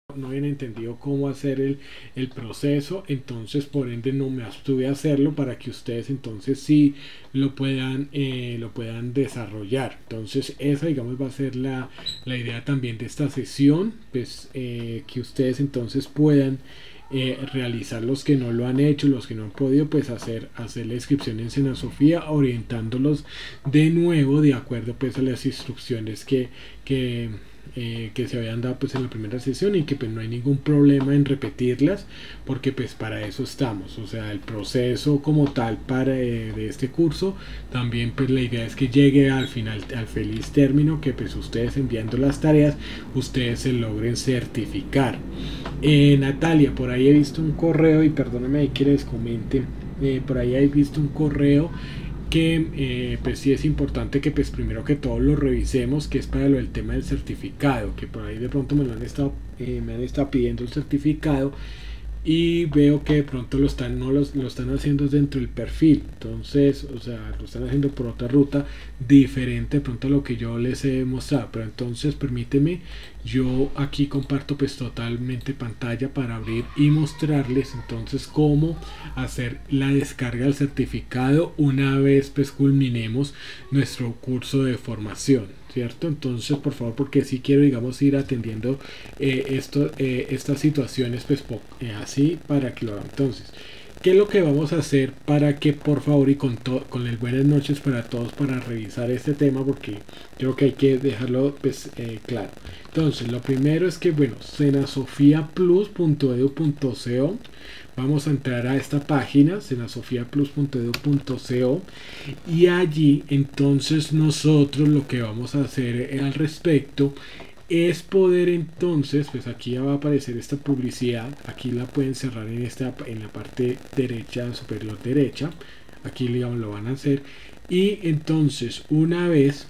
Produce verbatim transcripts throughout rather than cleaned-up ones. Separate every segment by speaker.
Speaker 1: no habían entendido cómo hacer el, el proceso, entonces por ende no me abstuve a hacerlo para que ustedes entonces sí lo puedan eh, lo puedan desarrollar. Entonces esa digamos va a ser la, la idea también de esta sesión, pues eh, que ustedes entonces puedan eh, realizar, los que no lo han hecho, los que no han podido, pues hacer, hacer la inscripción en Sena Sofía, orientándolos de nuevo de acuerdo pues a las instrucciones que, que eh, que se habían dado pues en la primera sesión, y que pues no hay ningún problema en repetirlas, porque pues para eso estamos. O sea, el proceso como tal para eh, de este curso también pues la idea es que llegue al final, al feliz término, que pues ustedes enviando las tareas ustedes se logren certificar. eh, Natalia, por ahí he visto un correo, y perdóname ahí que les comente, eh, por ahí he visto un correo que eh, pues sí es importante que pues primero que todo lo revisemos, que es para lo del tema del certificado, que por ahí de pronto me lo han estado eh, me han estado pidiendo el certificado, y veo que de pronto lo están no los, lo están haciendo dentro del perfil. Entonces, o sea, lo están haciendo por otra ruta diferente de pronto a lo que yo les he mostrado. Pero entonces permíteme, yo aquí comparto pues totalmente pantalla para abrir y mostrarles entonces cómo hacer la descarga del certificado una vez pues culminemos nuestro curso de formación, ¿cierto? Entonces, por favor, porque si quiero, digamos, ir atendiendo eh, esto, eh, estas situaciones, pues eh, así, para que lo hagan. Entonces, ¿qué es lo que vamos a hacer para que, por favor, y con, con el buenas noches para todos, para revisar este tema, porque creo que hay que dejarlo pues eh, claro? Entonces, lo primero es que, bueno, senasofiaplus punto edu punto co, vamos a entrar a esta página senasofiaplus punto edu punto co, y allí entonces nosotros lo que vamos a hacer al respecto es poder entonces, pues aquí ya va a aparecer esta publicidad, aquí la pueden cerrar en esta, en la parte derecha, superior derecha, aquí digamos lo van a hacer, y entonces una vez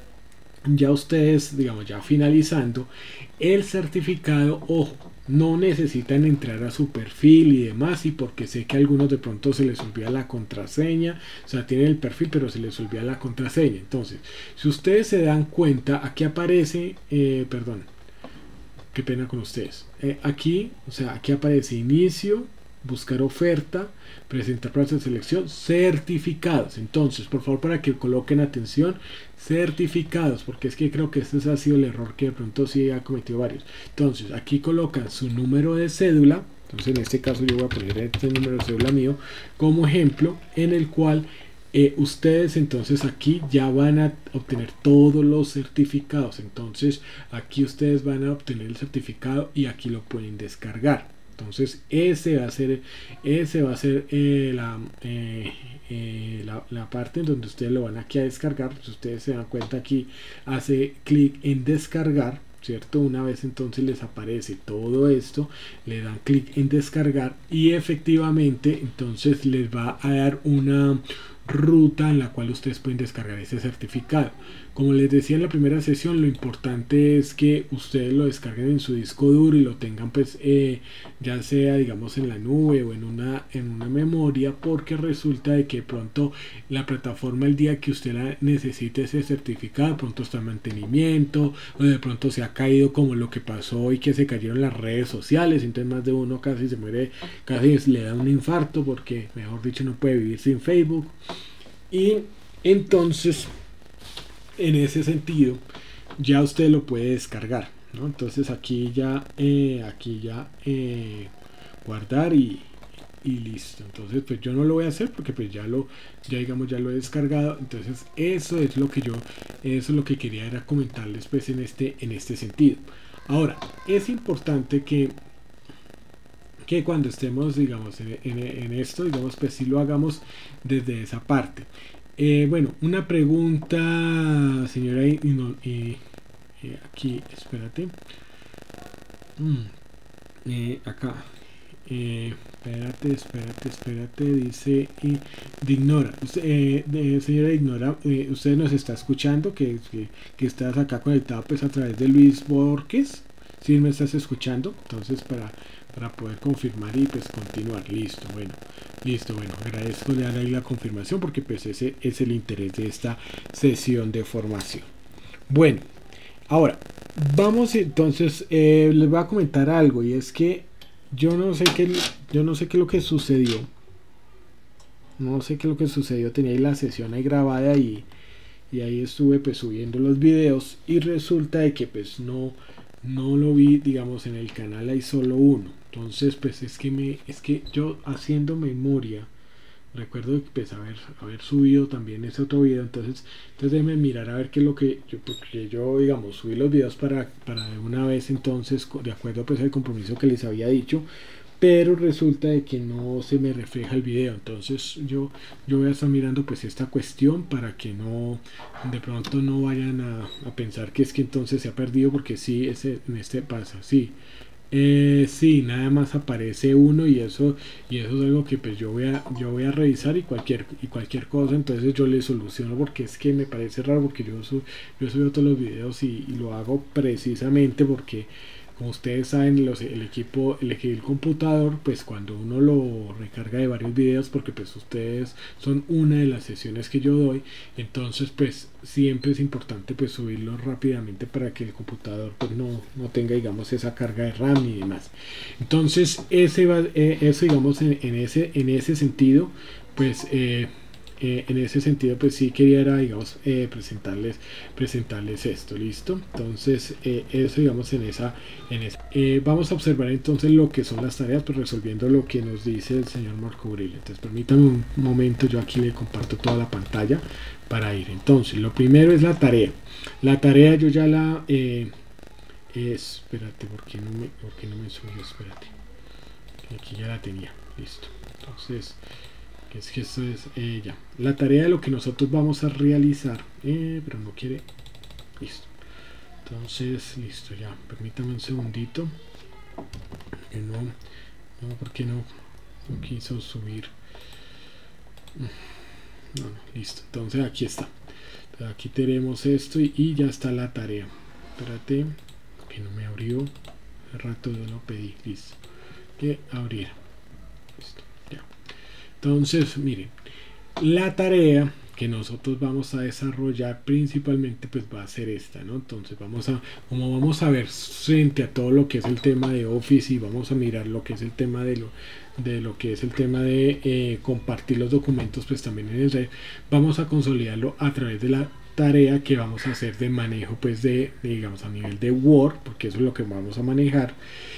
Speaker 1: ya ustedes, digamos, ya finalizando el certificado, ojo, no necesitan entrar a su perfil y demás, y porque sé que a algunos de pronto se les olvida la contraseña, o sea, tienen el perfil pero se les olvida la contraseña. Entonces, si ustedes se dan cuenta, aquí aparece, eh, perdón, qué pena con ustedes, eh, aquí, o sea, aquí aparece inicio, buscar oferta, presentar proceso de selección, certificados. Entonces, por favor, para que coloquen atención, certificados, porque es que creo que este ha sido el error que de pronto sí ha cometido varios. Entonces, aquí colocan su número de cédula. Entonces, en este caso yo voy a poner este número de cédula mío como ejemplo, en el cual eh, ustedes entonces aquí ya van a obtener todos los certificados. Entonces, aquí ustedes van a obtener el certificado y aquí lo pueden descargar. Entonces ese va a ser ese va a ser eh, la, eh, eh, la, la parte en donde ustedes lo van aquí a descargar. Si ustedes se dan cuenta, aquí hace clic en descargar, ¿cierto? Una vez entonces les aparece todo esto, le dan clic en descargar y efectivamente entonces les va a dar una ruta en la cual ustedes pueden descargar ese certificado. Como les decía en la primera sesión, lo importante es que ustedes lo descarguen en su disco duro y lo tengan pues eh, ya sea digamos en la nube o en una, en una memoria, porque resulta de que pronto la plataforma, el día que usted la necesite ese certificado, pronto está en mantenimiento, o de pronto se ha caído, como lo que pasó hoy, que se cayeron las redes sociales, entonces más de uno casi se muere, casi le da un infarto, porque mejor dicho no puede vivir sin Facebook. Y entonces en ese sentido ya usted lo puede descargar, ¿no? Entonces aquí ya eh, aquí ya eh, guardar y, y listo. Entonces pues yo no lo voy a hacer porque pues ya lo ya digamos ya lo he descargado. Entonces eso es lo que yo eso es lo que quería era comentarles pues en este en este sentido. Ahora es importante que que cuando estemos digamos en, en, en esto digamos pues si lo hagamos desde esa parte. Eh, bueno, una pregunta, señora, y, no, y, y aquí, espérate. Mm, eh, acá. Eh, espérate, espérate, espérate, dice y de ignora. Usted, eh, de, señora Ignora, eh, usted nos está escuchando, que, que, que estás acá conectado pues a través de Luis Borges. Si ¿sí me estás escuchando? Entonces para, para poder confirmar y pues continuar. Listo, bueno. Listo, bueno, agradezco de dar ahí la confirmación, porque pues ese es el interés de esta sesión de formación. Bueno, Ahora, vamos entonces, eh, les voy a comentar algo, y es que yo no sé qué, yo no sé qué es lo que sucedió. No sé qué es lo que sucedió. Tenía ahí la sesión ahí grabada y, y ahí estuve pues subiendo los videos, y resulta de que pues no, no lo vi, digamos, en el canal hay solo uno. Entonces pues es que me, es que yo haciendo memoria recuerdo pues haber, haber subido también ese otro video. Entonces entonces déjenme mirar a ver qué es lo que yo, porque yo digamos subí los videos para, para de una vez, entonces de acuerdo pues al compromiso que les había dicho, pero resulta de que no se me refleja el video. Entonces yo yo voy a estar mirando pues esta cuestión para que no de pronto no vayan a, a pensar que es que entonces se ha perdido, porque sí, ese, en este pasa, sí. Eh, sí, nada más aparece uno, y eso y eso es algo que pues yo voy a yo voy a revisar, y cualquier y cualquier cosa entonces yo le soluciono, porque es que me parece raro, porque yo su, yo subo todos los videos, y, y lo hago precisamente porque como ustedes saben los, el equipo el, el computador pues cuando uno lo recarga de varios videos, porque pues ustedes son una de las sesiones que yo doy, entonces pues siempre es importante pues subirlo rápidamente para que el computador pues no, no tenga digamos esa carga de RAM y demás. Entonces ese va, eh, eso digamos en, en ese en ese sentido pues eh, eh, en ese sentido pues sí quería era, digamos eh, presentarles presentarles esto, listo. Entonces eh, eso digamos en esa en esa eh, vamos a observar entonces lo que son las tareas, pues resolviendo lo que nos dice el señor Marco Aurelio. Entonces permítanme un momento, yo aquí le comparto toda la pantalla para ir. Entonces lo primero es la tarea. La tarea yo ya la eh, espérate, porque no me porque no me subió, espérate, aquí ya la tenía, listo. Entonces es que esto es eh, ya la tarea de lo que nosotros vamos a realizar, eh, pero no quiere, listo. Entonces listo, ya permítame un segundito, que no no porque no, no quiso subir. No, no, listo. Entonces aquí está, aquí tenemos esto, y, y ya está la tarea. Espérate que no me abrió, hace rato yo lo pedí, listo, que abriera, listo, ya. Entonces miren, la tarea que nosotros vamos a desarrollar principalmente pues va a ser esta, ¿no? Entonces vamos a, como vamos a ver frente a todo lo que es el tema de Office, y vamos a mirar lo que es el tema de lo de lo que es el tema de eh, compartir los documentos pues también en el red, vamos a consolidarlo a través de la tarea que vamos a hacer de manejo pues de, de digamos a nivel de Word, porque eso es lo que vamos a manejar.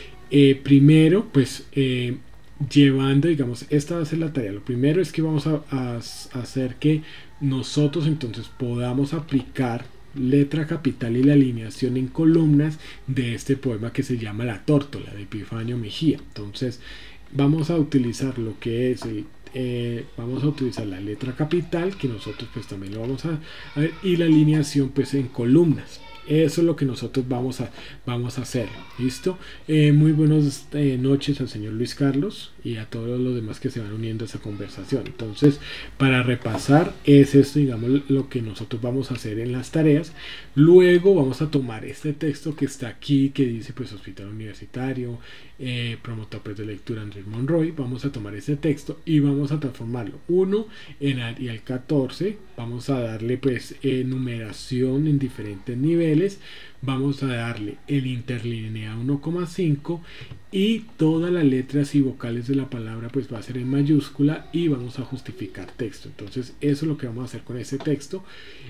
Speaker 1: Eh, primero pues eh, llevando, digamos, esta va a ser la tarea. Lo primero es que vamos a, a, a hacer que nosotros entonces podamos aplicar letra capital y la alineación en columnas de este poema que se llama La Tórtola, de Epifanio Mejía. Entonces vamos a utilizar lo que es el Eh, vamos a utilizar la letra capital, que nosotros pues también lo vamos a, a ver, y la alineación pues en columnas. Eso es lo que nosotros vamos a, vamos a hacer, listo. Eh, muy buenas eh, noches al señor Luis Carlos y a todos los demás que se van uniendo a esa conversación. Entonces, para repasar, es esto, digamos, lo que nosotros vamos a hacer en las tareas. Luego vamos a tomar este texto que está aquí, que dice pues Hospital Universitario, eh, promotor pues, de lectura Andrés Monroy. Vamos a tomar ese texto y vamos a transformarlo uno en Arial catorce. Vamos a darle pues eh, numeración en diferentes niveles. Vamos a darle el interlineado uno coma cinco, y todas las letras y vocales de la palabra pues va a ser en mayúscula, y vamos a justificar texto. Entonces eso es lo que vamos a hacer con ese texto,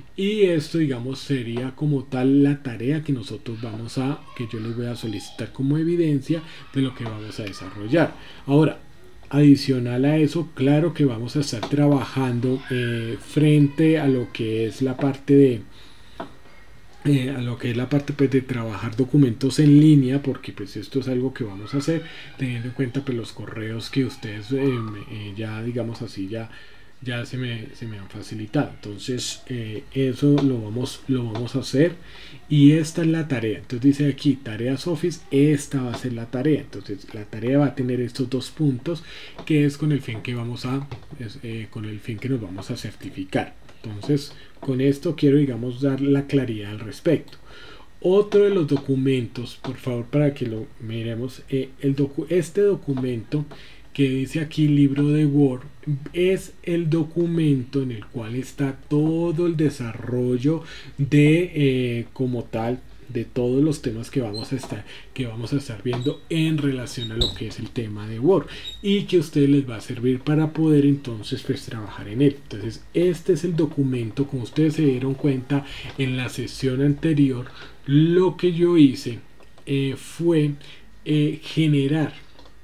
Speaker 1: y esto digamos sería como tal la tarea que nosotros vamos a, que yo les voy a solicitar como evidencia de lo que vamos a desarrollar. Ahora, adicional a eso, claro que vamos a estar trabajando eh, frente a lo que es la parte de Eh, a lo que es la parte pues de trabajar documentos en línea, porque pues esto es algo que vamos a hacer teniendo en cuenta pues los correos que ustedes eh, eh, ya digamos así ya ya se me, se me han facilitado. Entonces eh, eso lo vamos lo vamos a hacer, y esta es la tarea. Entonces dice aquí tareas Office, esta va a ser la tarea. Entonces la tarea va a tener estos dos puntos, que es con el fin que vamos a es, eh, con el fin que nos vamos a certificar. Entonces con esto quiero digamos dar la claridad al respecto. Otro de los documentos, por favor, para que lo miremos, eh, el docu este documento que dice aquí libro de Word es el documento en el cual está todo el desarrollo de eh, como tal de todos los temas que vamos a estar que vamos a estar viendo en relación a lo que es el tema de Word, y que a ustedes les va a servir para poder entonces pues trabajar en él. Entonces este es el documento. Como ustedes se dieron cuenta en la sesión anterior, lo que yo hice eh, fue eh, generar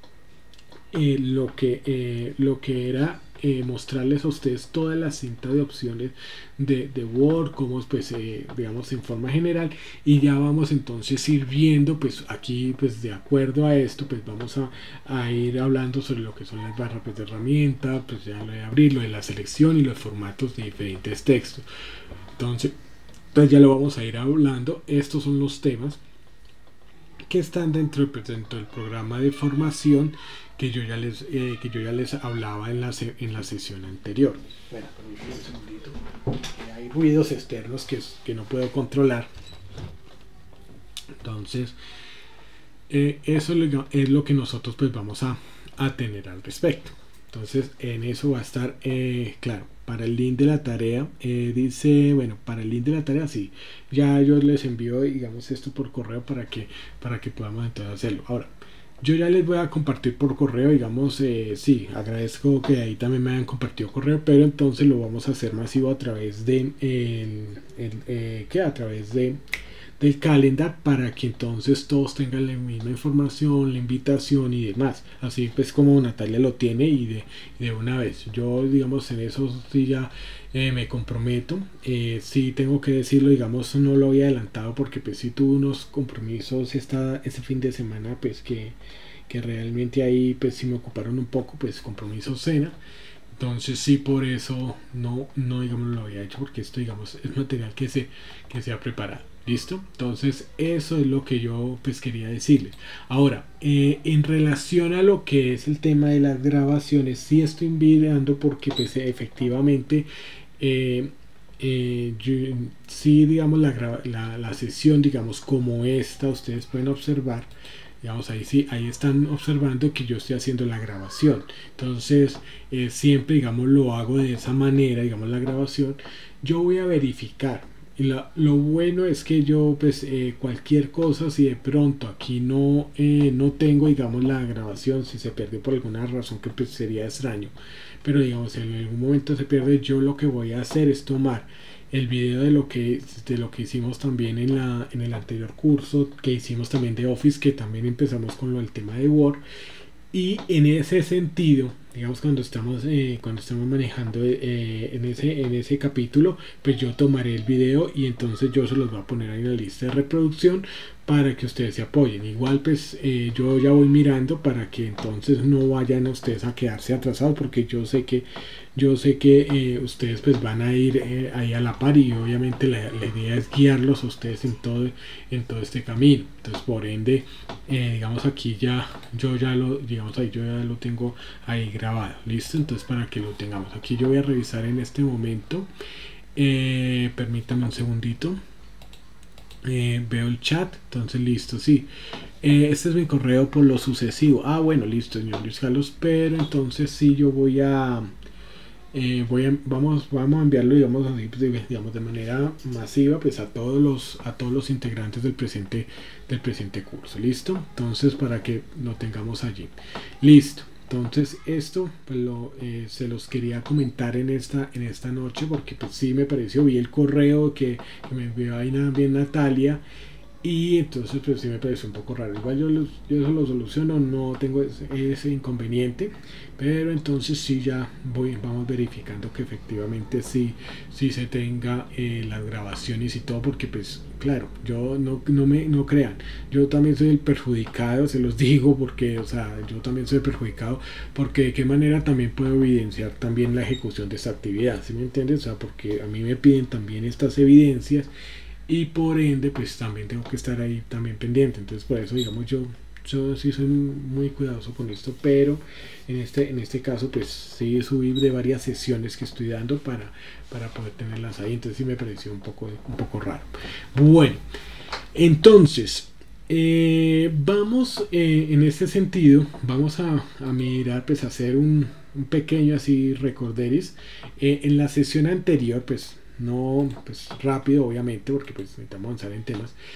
Speaker 1: eh, lo que eh, lo que era Eh, mostrarles a ustedes toda la cinta de opciones de, de Word, como pues eh, digamos en forma general, y ya vamos entonces ir viendo pues aquí pues de acuerdo a esto pues vamos a, a ir hablando sobre lo que son las barras pues, de herramienta, pues ya lo de abrir, lo de la selección y los formatos de diferentes textos. Entonces, entonces ya lo vamos a ir hablando. Estos son los temas que están dentro, pues, dentro del programa de formación que yo ya les eh, que yo ya les hablaba en la, en la sesión anterior. Bueno, permítanme un segundito, que hay ruidos externos que, que no puedo controlar. Entonces eh, eso es lo que nosotros pues vamos a, a tener al respecto. Entonces en eso va a estar eh, claro. Para el link de la tarea eh, dice, bueno, para el link de la tarea sí, ya yo les envío digamos esto por correo para que para que podamos entonces hacerlo. Ahora yo ya les voy a compartir por correo, digamos, eh, sí, agradezco que ahí también me hayan compartido correo, pero entonces lo vamos a hacer masivo a través de, el, el, eh, ¿qué? A través de del calendar, para que entonces todos tengan la misma información, la invitación y demás, así pues como Natalia lo tiene, y de, de una vez. Yo digamos en eso sí ya eh, me comprometo, eh, sí tengo que decirlo, digamos no lo había adelantado porque pues sí tuve unos compromisos esta, este fin de semana pues que, que realmente ahí pues sí me ocuparon un poco, pues compromiso cena. Entonces sí, por eso no, no digamos lo había hecho, porque esto digamos es material que se, que se ha preparado. ¿Listo? Entonces eso es lo que yo pues quería decirles. Ahora, eh, en relación a lo que es el tema de las grabaciones, sí estoy enviando porque pues efectivamente eh, eh, yo, sí digamos la, la, la sesión digamos como esta, ustedes pueden observar, digamos ahí sí, ahí están observando que yo estoy haciendo la grabación. Entonces eh, siempre digamos lo hago de esa manera, digamos la grabación. Yo voy a verificar. Y lo, lo bueno es que yo pues eh, cualquier cosa, si de pronto aquí no eh, no tengo digamos la grabación, si se pierde por alguna razón que pues sería extraño, pero digamos en algún momento se pierde, yo lo que voy a hacer es tomar el video de lo que de lo que hicimos también en la en el anterior curso que hicimos también de Office, que también empezamos con lo del tema de Word, y en ese sentido digamos cuando estamos eh, cuando estamos manejando eh, en ese en ese capítulo, pues yo tomaré el video y entonces yo se los voy a poner ahí en la lista de reproducción para que ustedes se apoyen. Igual pues eh, yo ya voy mirando para que entonces no vayan a ustedes a quedarse atrasados, porque yo sé que yo sé que eh, ustedes pues van a ir eh, ahí a la par, y obviamente la, la idea es guiarlos a ustedes en todo en todo este camino. Entonces por ende eh, digamos aquí ya yo ya lo digamos ahí yo ya lo tengo ahí grabado, listo. Entonces para que lo tengamos aquí, yo voy a revisar en este momento, eh, permítame un segundito. Eh, veo el chat, entonces listo, sí, eh, este es mi correo por lo sucesivo. Ah, bueno, listo, señor Luis Carlos, pero entonces sí, yo voy a eh, voy a vamos vamos a enviarlo digamos así, digamos de manera masiva pues a todos los a todos los integrantes del presente del presente curso, listo. Entonces para que lo tengamos allí, listo. Entonces esto pues lo, eh, se los quería comentar en esta en esta noche, porque pues sí me pareció, vi el correo que, que me envió ahí bien Natalia, y entonces pues sí me pareció un poco raro. Igual yo, los, yo eso lo soluciono, no tengo ese, ese inconveniente, pero entonces sí ya voy vamos verificando que efectivamente sí, sí se tenga eh, las grabaciones y todo, porque pues claro, yo no, no me no crean, yo también soy el perjudicado, se los digo, porque o sea yo también soy perjudicado, porque de qué manera también puedo evidenciar también la ejecución de esta actividad, ¿sí me entiendes? O sea, porque a mí me piden también estas evidencias, y por ende pues también tengo que estar ahí también pendiente. Entonces por eso digamos yo yo sí soy muy cuidadoso con esto, pero en este en este caso pues sí subí de varias sesiones que estoy dando para para poder tenerlas ahí. Entonces sí me pareció un poco un poco raro. Bueno, entonces eh, vamos eh, en este sentido vamos a, a mirar pues a hacer un, un pequeño así recorderis. Eh, en la sesión anterior pues no pues rápido obviamente, porque pues necesitamos avanzar en temas.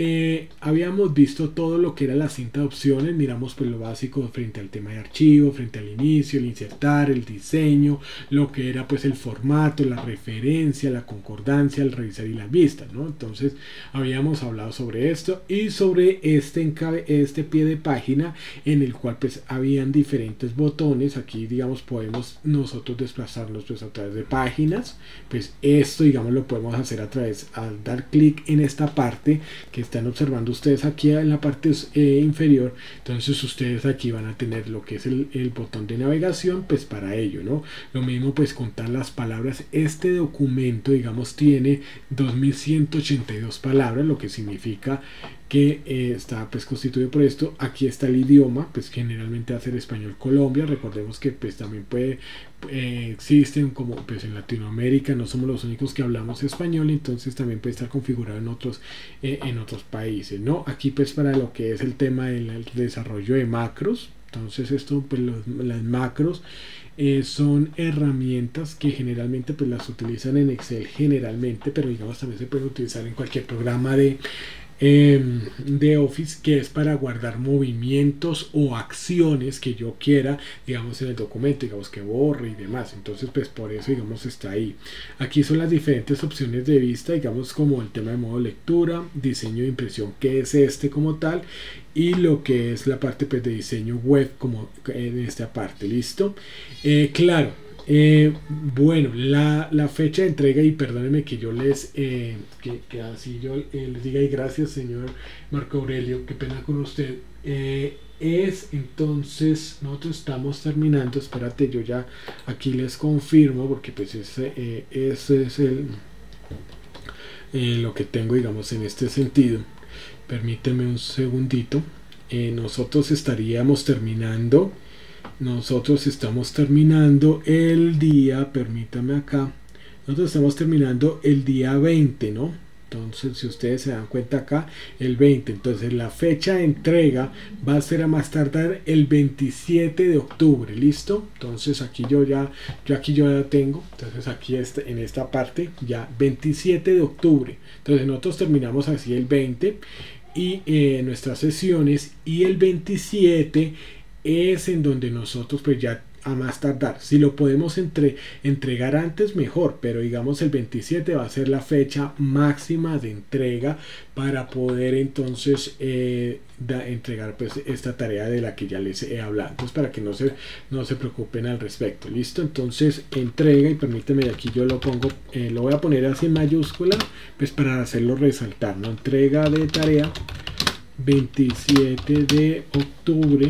Speaker 1: eh, habíamos visto todo lo que era la cinta de opciones, miramos pues lo básico frente al tema de archivo, frente al inicio, el insertar, el diseño, lo que era pues el formato, la referencia, la concordancia, el revisar y las vistas, ¿no? Entonces habíamos hablado sobre esto y sobre este, encabe este pie de página en el cual pues habían diferentes botones. Aquí digamos podemos nosotros desplazarnos pues a través de páginas, pues esto digamos lo podemos hacer a través al dar clic en esta parte que están observando ustedes aquí en la parte eh, inferior. Entonces ustedes aquí van a tener lo que es el, el botón de navegación pues para ello, ¿no? Lo mismo pues contar las palabras. Este documento digamos tiene dos mil ciento ochenta y dos palabras, lo que significa que eh, está pues constituido por esto. Aquí está el idioma, pues generalmente va a ser español Colombia. Recordemos que pues también puede eh, existen como pues en Latinoamérica no somos los únicos que hablamos español, entonces también puede estar configurado en otros eh, en otros países, ¿no? Aquí pues para lo que es el tema del desarrollo de macros. Entonces esto pues los, las macros eh, son herramientas que generalmente pues las utilizan en Excel generalmente, pero digamos también se pueden utilizar en cualquier programa de de Office, que es para guardar movimientos o acciones que yo quiera digamos en el documento, digamos que borre y demás. Entonces pues por eso digamos está ahí. Aquí son las diferentes opciones de vista, digamos como el tema de modo lectura, diseño de impresión, que es este como tal, y lo que es la parte pues de diseño web como en esta parte. Listo. Eh, claro. Eh, bueno, la, la fecha de entrega, y perdónenme que yo les eh, que, que así yo eh, les diga, y gracias señor Marco Aurelio, qué pena con usted, eh, es entonces nosotros estamos terminando, espérate, yo ya aquí les confirmo porque pues ese, eh, ese es el eh, lo que tengo digamos en este sentido. Permíteme un segundito. Eh, nosotros estaríamos terminando Nosotros estamos terminando el día, permítame acá, nosotros estamos terminando el día veinte, ¿no? Entonces, si ustedes se dan cuenta acá, el veinte. Entonces, la fecha de entrega va a ser a más tardar el veintisiete de octubre, ¿listo? Entonces, aquí yo ya, yo aquí yo ya tengo, entonces aquí este, en esta parte, ya veintisiete de octubre. Entonces, nosotros terminamos así el veinte y eh, nuestras sesiones, y el veintisiete es en donde nosotros pues ya a más tardar, si lo podemos entre, entregar antes mejor, pero digamos el veintisiete va a ser la fecha máxima de entrega para poder entonces eh, da, entregar pues esta tarea de la que ya les he hablado. Entonces para que no se, no se preocupen al respecto. Listo, entonces entrega, y permíteme aquí yo lo pongo, eh, lo voy a poner así en mayúscula pues para hacerlo resaltar, ¿no? Entrega de tarea veintisiete de octubre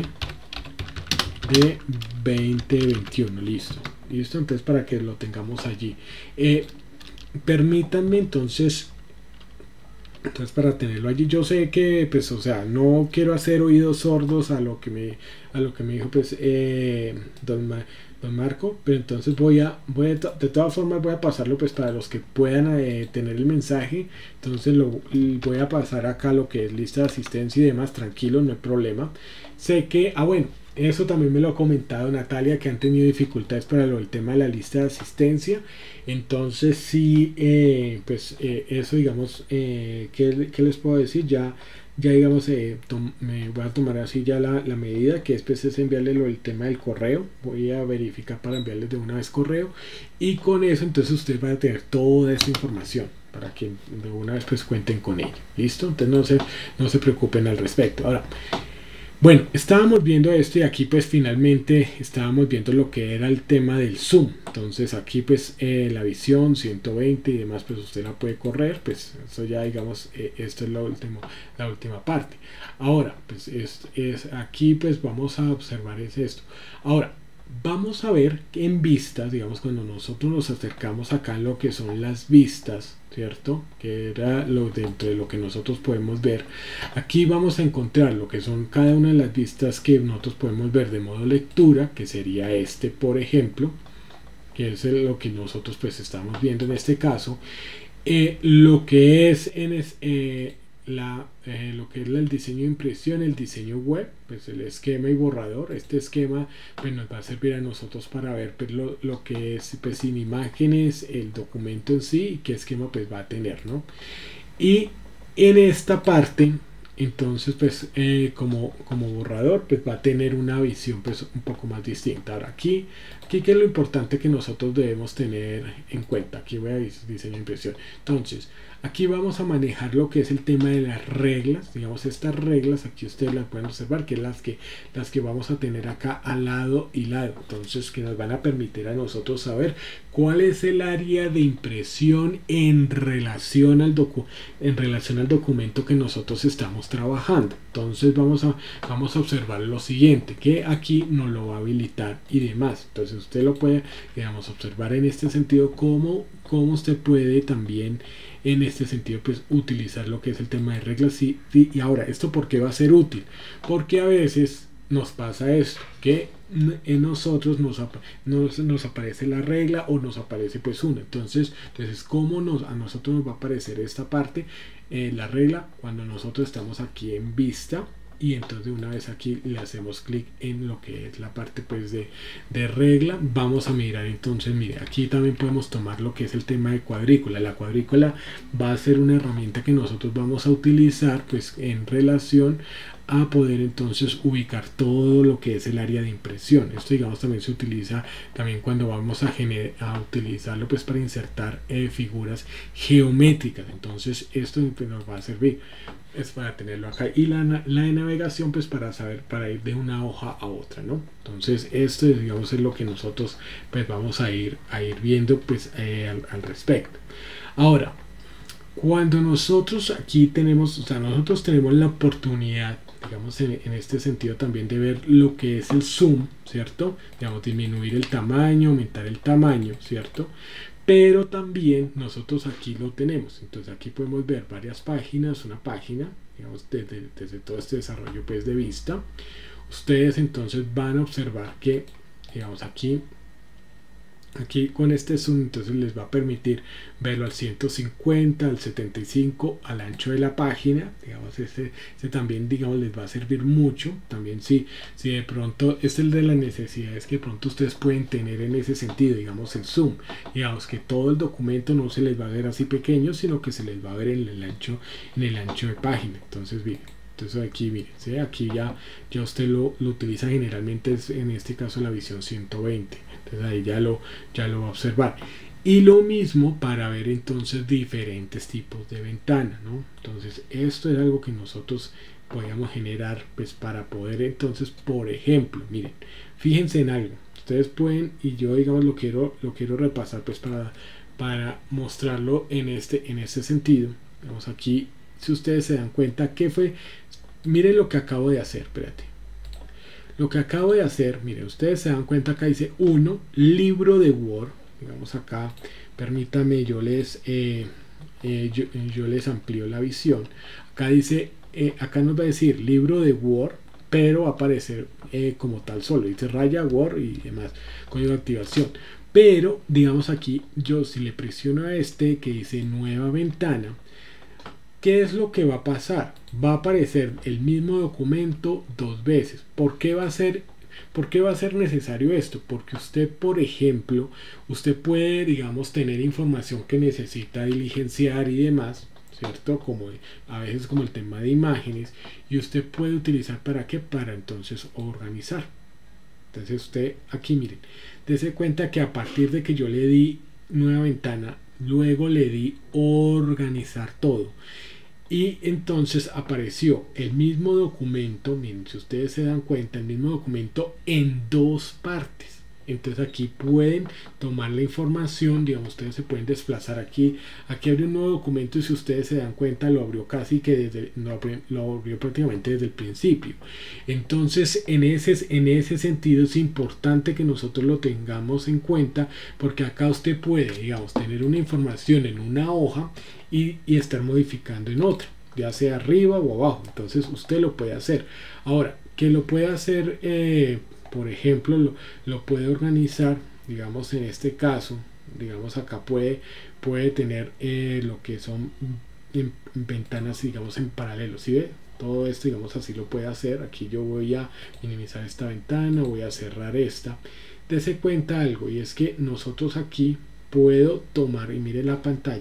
Speaker 1: de veinte veintiuno. Listo, listo. Entonces para que lo tengamos allí, eh, permítanme entonces entonces para tenerlo allí. Yo sé que pues o sea no quiero hacer oídos sordos a lo que me a lo que me dijo pues eh, don, Ma, don Marco, pero entonces voy a voy a, de todas formas voy a pasarlo pues para los que puedan eh, tener el mensaje. Entonces lo voy a pasar acá lo que es lista de asistencia y demás, tranquilo, no hay problema. Sé que ah bueno, eso también me lo ha comentado Natalia, que han tenido dificultades para lo, el tema de la lista de asistencia. Entonces sí, eh, pues eh, eso digamos, eh, ¿qué, ¿qué les puedo decir? Ya, ya digamos, eh, me voy a tomar así ya la, la medida, que después es enviarle lo, el tema del correo. Voy a verificar para enviarles de una vez correo, y con eso entonces ustedes van a tener toda esta información para que de una vez pues cuenten con ella. ¿Listo? Entonces no se, no se preocupen al respecto. Ahora, bueno, estábamos viendo esto, y aquí pues finalmente estábamos viendo lo que era el tema del zoom. Entonces aquí pues eh, la visión ciento veinte y demás pues usted la puede correr, pues eso ya digamos, eh, esto es la última, la última parte. Ahora pues es, es aquí pues vamos a observar es esto. Ahora vamos a ver que en vistas, digamos cuando nosotros nos acercamos acá en lo que son las vistas, ¿cierto? Que era lo dentro de lo que nosotros podemos ver. Aquí vamos a encontrar lo que son cada una de las vistas que nosotros podemos ver de modo lectura, que sería este, por ejemplo, que es lo que nosotros pues estamos viendo en este caso. Eh, lo que es en es, eh, la, eh, lo que es el diseño de impresión, el diseño web, pues el esquema y borrador. Este esquema pues nos va a servir a nosotros para ver pues, lo, lo que es pues sin imágenes el documento en sí, y qué esquema pues va a tener, ¿no? Y En esta parte, entonces pues eh, como, como borrador pues va a tener una visión pues un poco más distinta. Ahora aquí, aquí que es lo importante que nosotros debemos tener en cuenta. Aquí voy a diseño de impresión. Entonces aquí vamos a manejar lo que es el tema de las reglas. Digamos, estas reglas aquí ustedes las pueden observar, que es las que, las que vamos a tener acá al lado y lado. Entonces que nos van a permitir a nosotros saber cuál es el área de impresión en relación al docu en relación al documento que nosotros estamos trabajando. Entonces vamos a, vamos a observar lo siguiente, que aquí nos lo va a habilitar y demás. Entonces usted lo puede, digamos, observar en este sentido cómo, cómo usted puede también en este sentido pues utilizar lo que es el tema de reglas. Y, y ahora, ¿esto por qué va a ser útil? Porque a veces nos pasa esto, que en nosotros nos, nos, nos aparece la regla o nos aparece pues una. Entonces, entonces ¿cómo nos, a nosotros nos va a aparecer esta parte, eh, la regla, cuando nosotros estamos aquí en vista? Y entonces de una vez aquí le hacemos clic en lo que es la parte pues de, de regla. Vamos a mirar entonces, mire, aquí también podemos tomar lo que es el tema de cuadrícula. La cuadrícula va a ser una herramienta que nosotros vamos a utilizar pues en relación a poder entonces ubicar todo lo que es el área de impresión. Esto digamos también se utiliza también cuando vamos a, a utilizarlo pues para insertar eh, figuras geométricas. Entonces esto pues, nos va a servir es para tenerlo acá, y la, la de navegación pues para saber, para ir de una hoja a otra, ¿no? Entonces esto digamos es lo que nosotros pues vamos a ir a ir viendo pues eh, al, al respecto. Ahora, cuando nosotros aquí tenemos, o sea, nosotros tenemos la oportunidad, digamos en, en este sentido también, de ver lo que es el zoom, ¿cierto? Digamos, disminuir el tamaño, aumentar el tamaño, ¿cierto? Pero también nosotros aquí lo tenemos. Entonces aquí podemos ver varias páginas, una página, digamos, desde, desde todo este desarrollo pues de vista. Ustedes entonces van a observar que, digamos, aquí aquí con este zoom entonces les va a permitir verlo al ciento cincuenta, al setenta y cinco, al ancho de la página. Digamos, este, este también digamos les va a servir mucho. También si, si de pronto este es el de las necesidades que de pronto ustedes pueden tener en ese sentido, digamos el zoom, digamos que todo el documento no se les va a ver así pequeño, sino que se les va a ver en el ancho, en el ancho de página. Entonces bien, entonces aquí miren, ¿sí? Aquí ya, ya usted lo, lo utiliza generalmente, es, en este caso la visión ciento veinte. Entonces ahí ya lo, ya lo va a observar. Y lo mismo para ver entonces diferentes tipos de ventana, ¿no? Entonces esto es algo que nosotros podíamos generar pues para poder entonces, por ejemplo, miren, fíjense en algo. Ustedes pueden, y yo digamos lo quiero, lo quiero repasar pues para, para mostrarlo en este, en este sentido. Vamos aquí, si ustedes se dan cuenta que fue, miren lo que acabo de hacer, espérate. Lo que acabo de hacer, miren, ustedes se dan cuenta, acá dice uno, libro de Word. Digamos acá, permítanme, yo les, eh, eh, yo, yo les amplío la visión. Acá dice, eh, acá nos va a decir libro de Word, pero va a aparecer eh, como tal solo. Dice raya Word y demás, código de activación. Pero, digamos aquí, yo si le presiono a este que dice nueva ventana, ¿qué es lo que va a pasar? Va a aparecer el mismo documento dos veces. ¿Por qué va a ser, por qué va a ser necesario esto? Porque usted, por ejemplo, usted puede, digamos, tener información que necesita diligenciar y demás, ¿cierto? Como a veces como el tema de imágenes, y usted puede utilizar ¿para qué? Para entonces organizar. Entonces usted aquí miren, dése cuenta que a partir de que yo le di nueva ventana, luego le di organizar todo. Y entonces apareció el mismo documento, miren, si ustedes se dan cuenta, el mismo documento en dos partes. Entonces aquí pueden tomar la información, digamos, ustedes se pueden desplazar aquí, aquí abre un nuevo documento y si ustedes se dan cuenta lo abrió casi que desde, lo abrió, lo abrió prácticamente desde el principio. Entonces en ese, en ese sentido es importante que nosotros lo tengamos en cuenta, porque acá usted puede, digamos, tener una información en una hoja y, y estar modificando en otra, ya sea arriba o abajo. Entonces usted lo puede hacer. Ahora, que lo puede hacer eh, por ejemplo, lo, lo puede organizar, digamos en este caso, digamos acá puede, puede tener eh, lo que son en, en ventanas, digamos en paralelo, ¿sí ve? Todo esto, digamos así lo puede hacer. Aquí yo voy a minimizar esta ventana, voy a cerrar esta. Dese cuenta algo, y es que nosotros aquí puedo tomar, y mire la pantalla,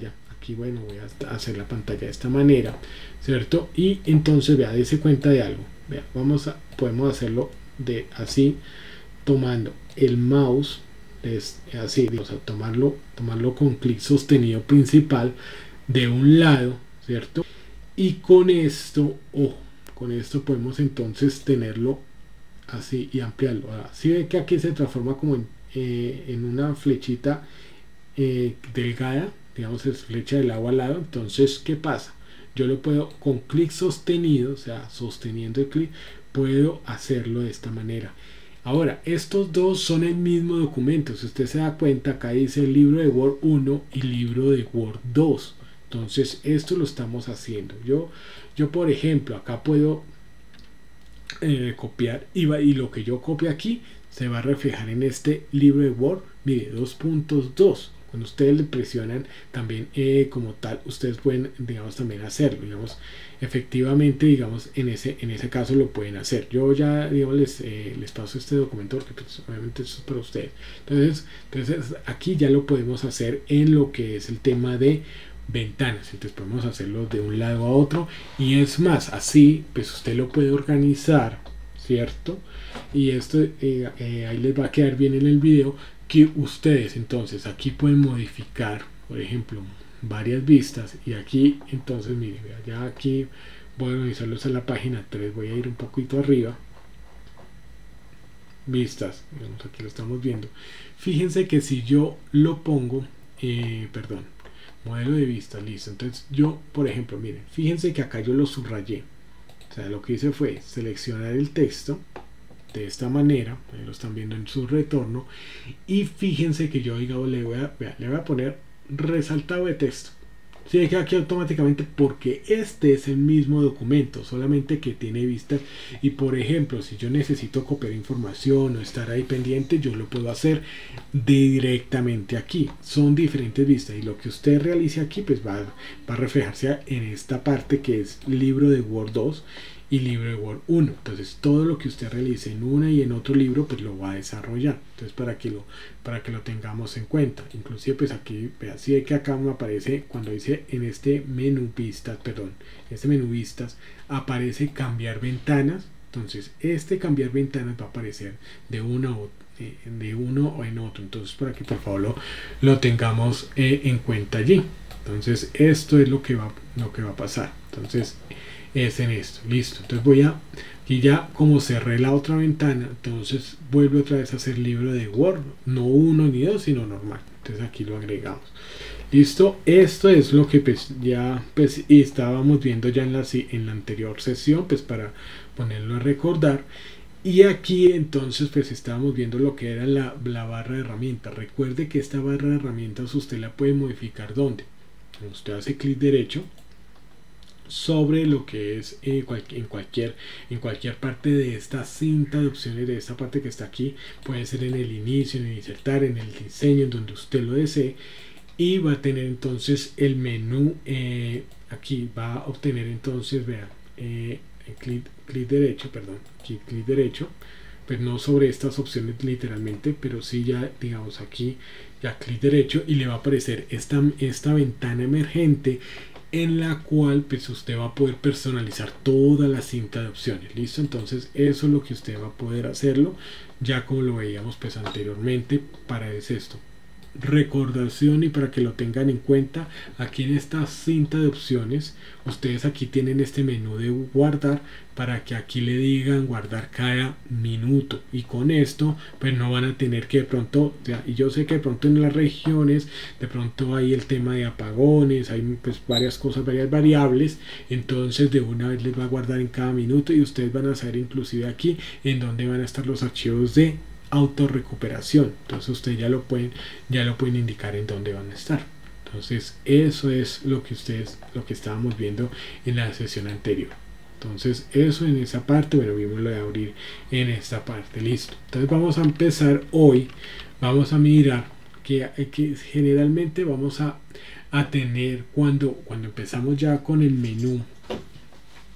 Speaker 1: aquí, bueno, voy a hacer la pantalla de esta manera, cierto, y entonces vea, dése cuenta de algo, vea, vamos a, podemos hacerlo de así, tomando el mouse, es así, o sea, tomarlo, tomarlo con clic sostenido principal de un lado, cierto, y con esto, ojo, con esto podemos entonces tenerlo así y ampliarlo. Así ve que aquí se transforma como en, eh, en una flechita eh, delgada, digamos es flecha de lado a lado. Entonces, ¿qué pasa? Yo lo puedo con clic sostenido, o sea, sosteniendo el clic, puedo hacerlo de esta manera. Ahora, estos dos son el mismo documento. Si usted se da cuenta, acá dice el libro de Word uno y libro de Word dos. Entonces, esto lo estamos haciendo. Yo, yo por ejemplo, acá puedo eh, copiar y, va, y lo que yo copio aquí se va a reflejar en este libro de Word. Mire, dos punto dos. Cuando ustedes le presionan también eh, como tal, ustedes pueden, digamos, también hacerlo, digamos, efectivamente, digamos, en ese, en ese caso lo pueden hacer. Yo ya, digamos, les, eh, les paso este documento porque pues, obviamente eso es para ustedes. Entonces, entonces, aquí ya lo podemos hacer en lo que es el tema de ventanas. Entonces podemos hacerlo de un lado a otro y es más, así, pues usted lo puede organizar, ¿cierto? Y esto eh, eh, ahí les va a quedar bien en el video, que ustedes entonces aquí pueden modificar, por ejemplo, varias vistas, y aquí entonces miren, ya aquí voy a organizarlos a la página tres, voy a ir un poquito arriba, vistas, digamos, aquí lo estamos viendo. Fíjense que si yo lo pongo, eh, perdón, modelo de vista, listo. Entonces yo, por ejemplo, miren, fíjense que acá yo lo subrayé, o sea, lo que hice fue seleccionar el texto de esta manera, ahí lo están viendo en su retorno, y fíjense que yo digamos le voy a, vea, le voy a poner resaltado de texto. Se deja aquí automáticamente porque este es el mismo documento, solamente que tiene vistas. Y por ejemplo, si yo necesito copiar información o estar ahí pendiente, yo lo puedo hacer directamente aquí. Son diferentes vistas y lo que usted realice aquí pues va, va a reflejarse en esta parte que es libro de Word dos y libro de Word uno. Entonces todo lo que usted realice en una y en otro libro pues lo va a desarrollar. Entonces para que lo, para que lo tengamos en cuenta. Inclusive pues aquí, vea, si ve que acá me aparece cuando dice en este menú vistas, perdón, este menú vistas aparece cambiar ventanas. Entonces este cambiar ventanas va a aparecer de uno o de uno o en otro. Entonces para que por favor lo, lo tengamos eh, en cuenta allí. Entonces esto es lo que va, lo que va a pasar. Entonces es en esto, listo. Entonces voy a, y ya como cerré la otra ventana, entonces vuelvo otra vez a hacer libro de Word, no uno ni dos, sino normal. Entonces aquí lo agregamos, listo. Esto es lo que pues ya pues y estábamos viendo ya en la, en la anterior sesión, pues para ponerlo a recordar. Y aquí entonces pues estábamos viendo lo que era la, la barra de herramientas. Recuerde que esta barra de herramientas usted la puede modificar donde usted hace clic derecho sobre lo que es eh, cual, en cualquier en cualquier parte de esta cinta de opciones, de esta parte que está aquí, puede ser en el inicio, en el insertar, en el diseño, en donde usted lo desee, y va a tener entonces el menú eh, aquí va a obtener entonces, vean, eh, clic, clic derecho, perdón, aquí clic derecho, pues no sobre estas opciones literalmente, pero sí ya digamos aquí ya clic derecho y le va a aparecer esta, esta ventana emergente en la cual pues usted va a poder personalizar toda la cinta de opciones, listo. Entonces eso es lo que usted va a poder hacerlo ya como lo veíamos pues anteriormente. Para es esto, recordación, y para que lo tengan en cuenta, aquí en esta cinta de opciones ustedes aquí tienen este menú de guardar, para que aquí le digan guardar cada minuto, y con esto pues no van a tener que de pronto, ya, y yo sé que de pronto en las regiones de pronto hay el tema de apagones, hay pues varias cosas, varias variables, entonces de una vez les va a guardar en cada minuto y ustedes van a saber inclusive aquí en donde van a estar los archivos de autorrecuperación. Entonces ustedes ya lo pueden ya lo pueden indicar en dónde van a estar. Entonces eso es lo que ustedes lo que estábamos viendo en la sesión anterior. Entonces eso en esa parte, bueno, vimos lo de abrir en esta parte, listo. Entonces vamos a empezar hoy, vamos a mirar que, que generalmente vamos a, a tener cuando, cuando empezamos ya con el menú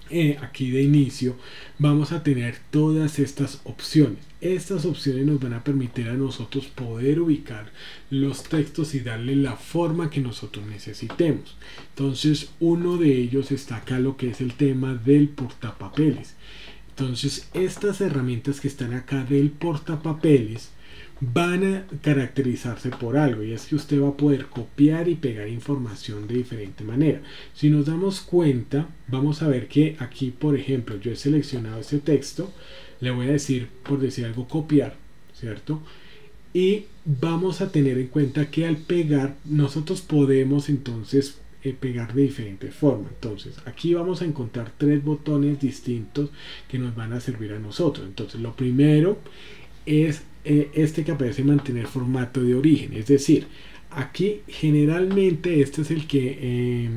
Speaker 1: eh, aquí de inicio vamos a tener todas estas opciones. Estas opciones nos van a permitir a nosotros poder ubicar los textos y darle la forma que nosotros necesitemos. Entonces uno de ellos está acá, lo que es el tema del portapapeles. Entonces estas herramientas que están acá del portapapeles van a caracterizarse por algo, y es que usted va a poder copiar y pegar información de diferente manera. Si nos damos cuenta, vamos a ver que aquí, por ejemplo, yo he seleccionado este texto, le voy a decir, por decir algo, copiar, ¿cierto? Y vamos a tener en cuenta que al pegar nosotros podemos entonces eh, pegar de diferente forma. Entonces aquí vamos a encontrar tres botones distintos que nos van a servir a nosotros. Entonces lo primero es eh, este que aparece mantener formato de origen, es decir, aquí generalmente este es el que eh,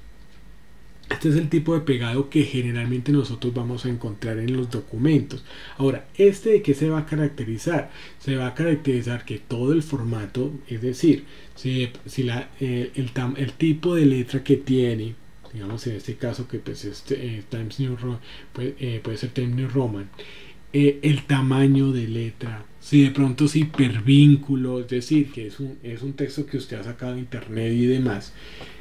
Speaker 1: este es el tipo de pegado que generalmente nosotros vamos a encontrar en los documentos. Ahora, ¿este de qué se va a caracterizar? Se va a caracterizar que todo el formato, es decir, si, si la, eh, el, tam, el tipo de letra que tiene, digamos en este caso que pues este, eh, Times New Roman, puede, eh, puede ser Times New Roman, eh, el tamaño de letra, si de pronto es hipervínculo, es decir, que es un, es un texto que usted ha sacado de internet y demás.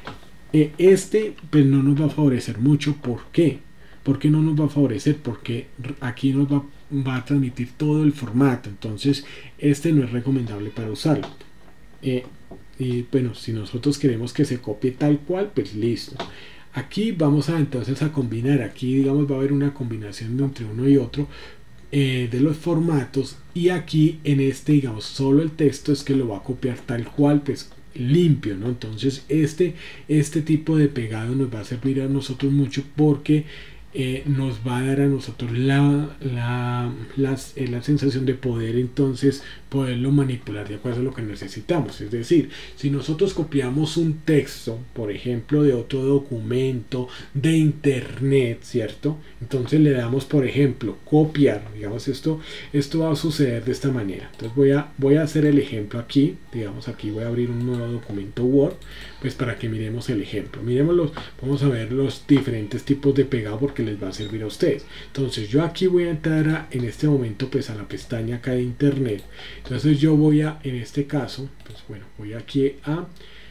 Speaker 1: Eh, este pues no nos va a favorecer mucho. ¿Por qué? ¿Por qué no nos va a favorecer? Porque aquí nos va, va a transmitir todo el formato, entonces este no es recomendable para usarlo. Eh, y bueno, si nosotros queremos que se copie tal cual, pues listo. Aquí vamos a entonces a combinar, aquí digamos va a haber una combinación entre uno y otro eh, de los formatos, y aquí en este digamos solo el texto es que lo va a copiar tal cual, pues limpio, ¿no? Entonces este, este tipo de pegado nos va a servir a nosotros mucho porque eh, nos va a dar a nosotros la, la, las, eh, la sensación de poder entonces poderlo manipular de acuerdo a lo que necesitamos. Es decir, si nosotros copiamos un texto, por ejemplo, de otro documento de internet, ¿cierto? Entonces le damos, por ejemplo, copiar, digamos esto, esto va a suceder de esta manera. Entonces voy a, voy a hacer el ejemplo aquí, digamos aquí voy a abrir un nuevo documento Word, pues para que miremos el ejemplo. Miremos los, vamos a ver los diferentes tipos de pegado porque les va a servir a ustedes. Entonces yo aquí voy a entrar a, en este momento pues a la pestaña acá de internet. Entonces yo voy a, en este caso, pues bueno, voy aquí a,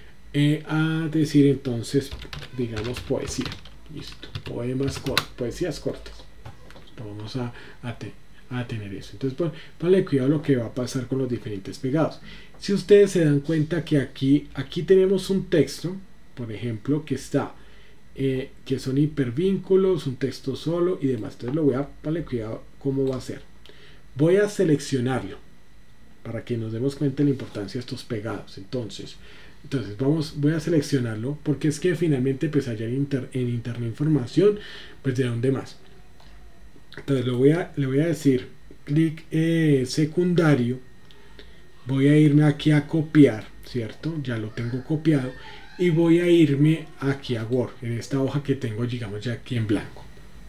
Speaker 1: eh, a decir entonces, digamos poesía, listo, poemas cortos, poesías cortas. Vamos a, a, te, a tener eso. Entonces, pues, vale cuidado lo que va a pasar con los diferentes pegados. Si ustedes se dan cuenta que aquí, aquí tenemos un texto, por ejemplo, que está, eh, que son hipervínculos, un texto solo y demás. Entonces lo voy a, vale cuidado cómo va a ser. Voy a seleccionarlo para que nos demos cuenta de la importancia de estos pegados. Entonces, entonces vamos, voy a seleccionarlo porque es que finalmente pues allá en, inter, en internet información, pues de dónde más. Entonces lo voy a, le voy a decir clic eh, secundario, voy a irme aquí a copiar, ¿cierto? Ya lo tengo copiado y voy a irme aquí a Word, en esta hoja que tengo, digamos ya aquí en blanco.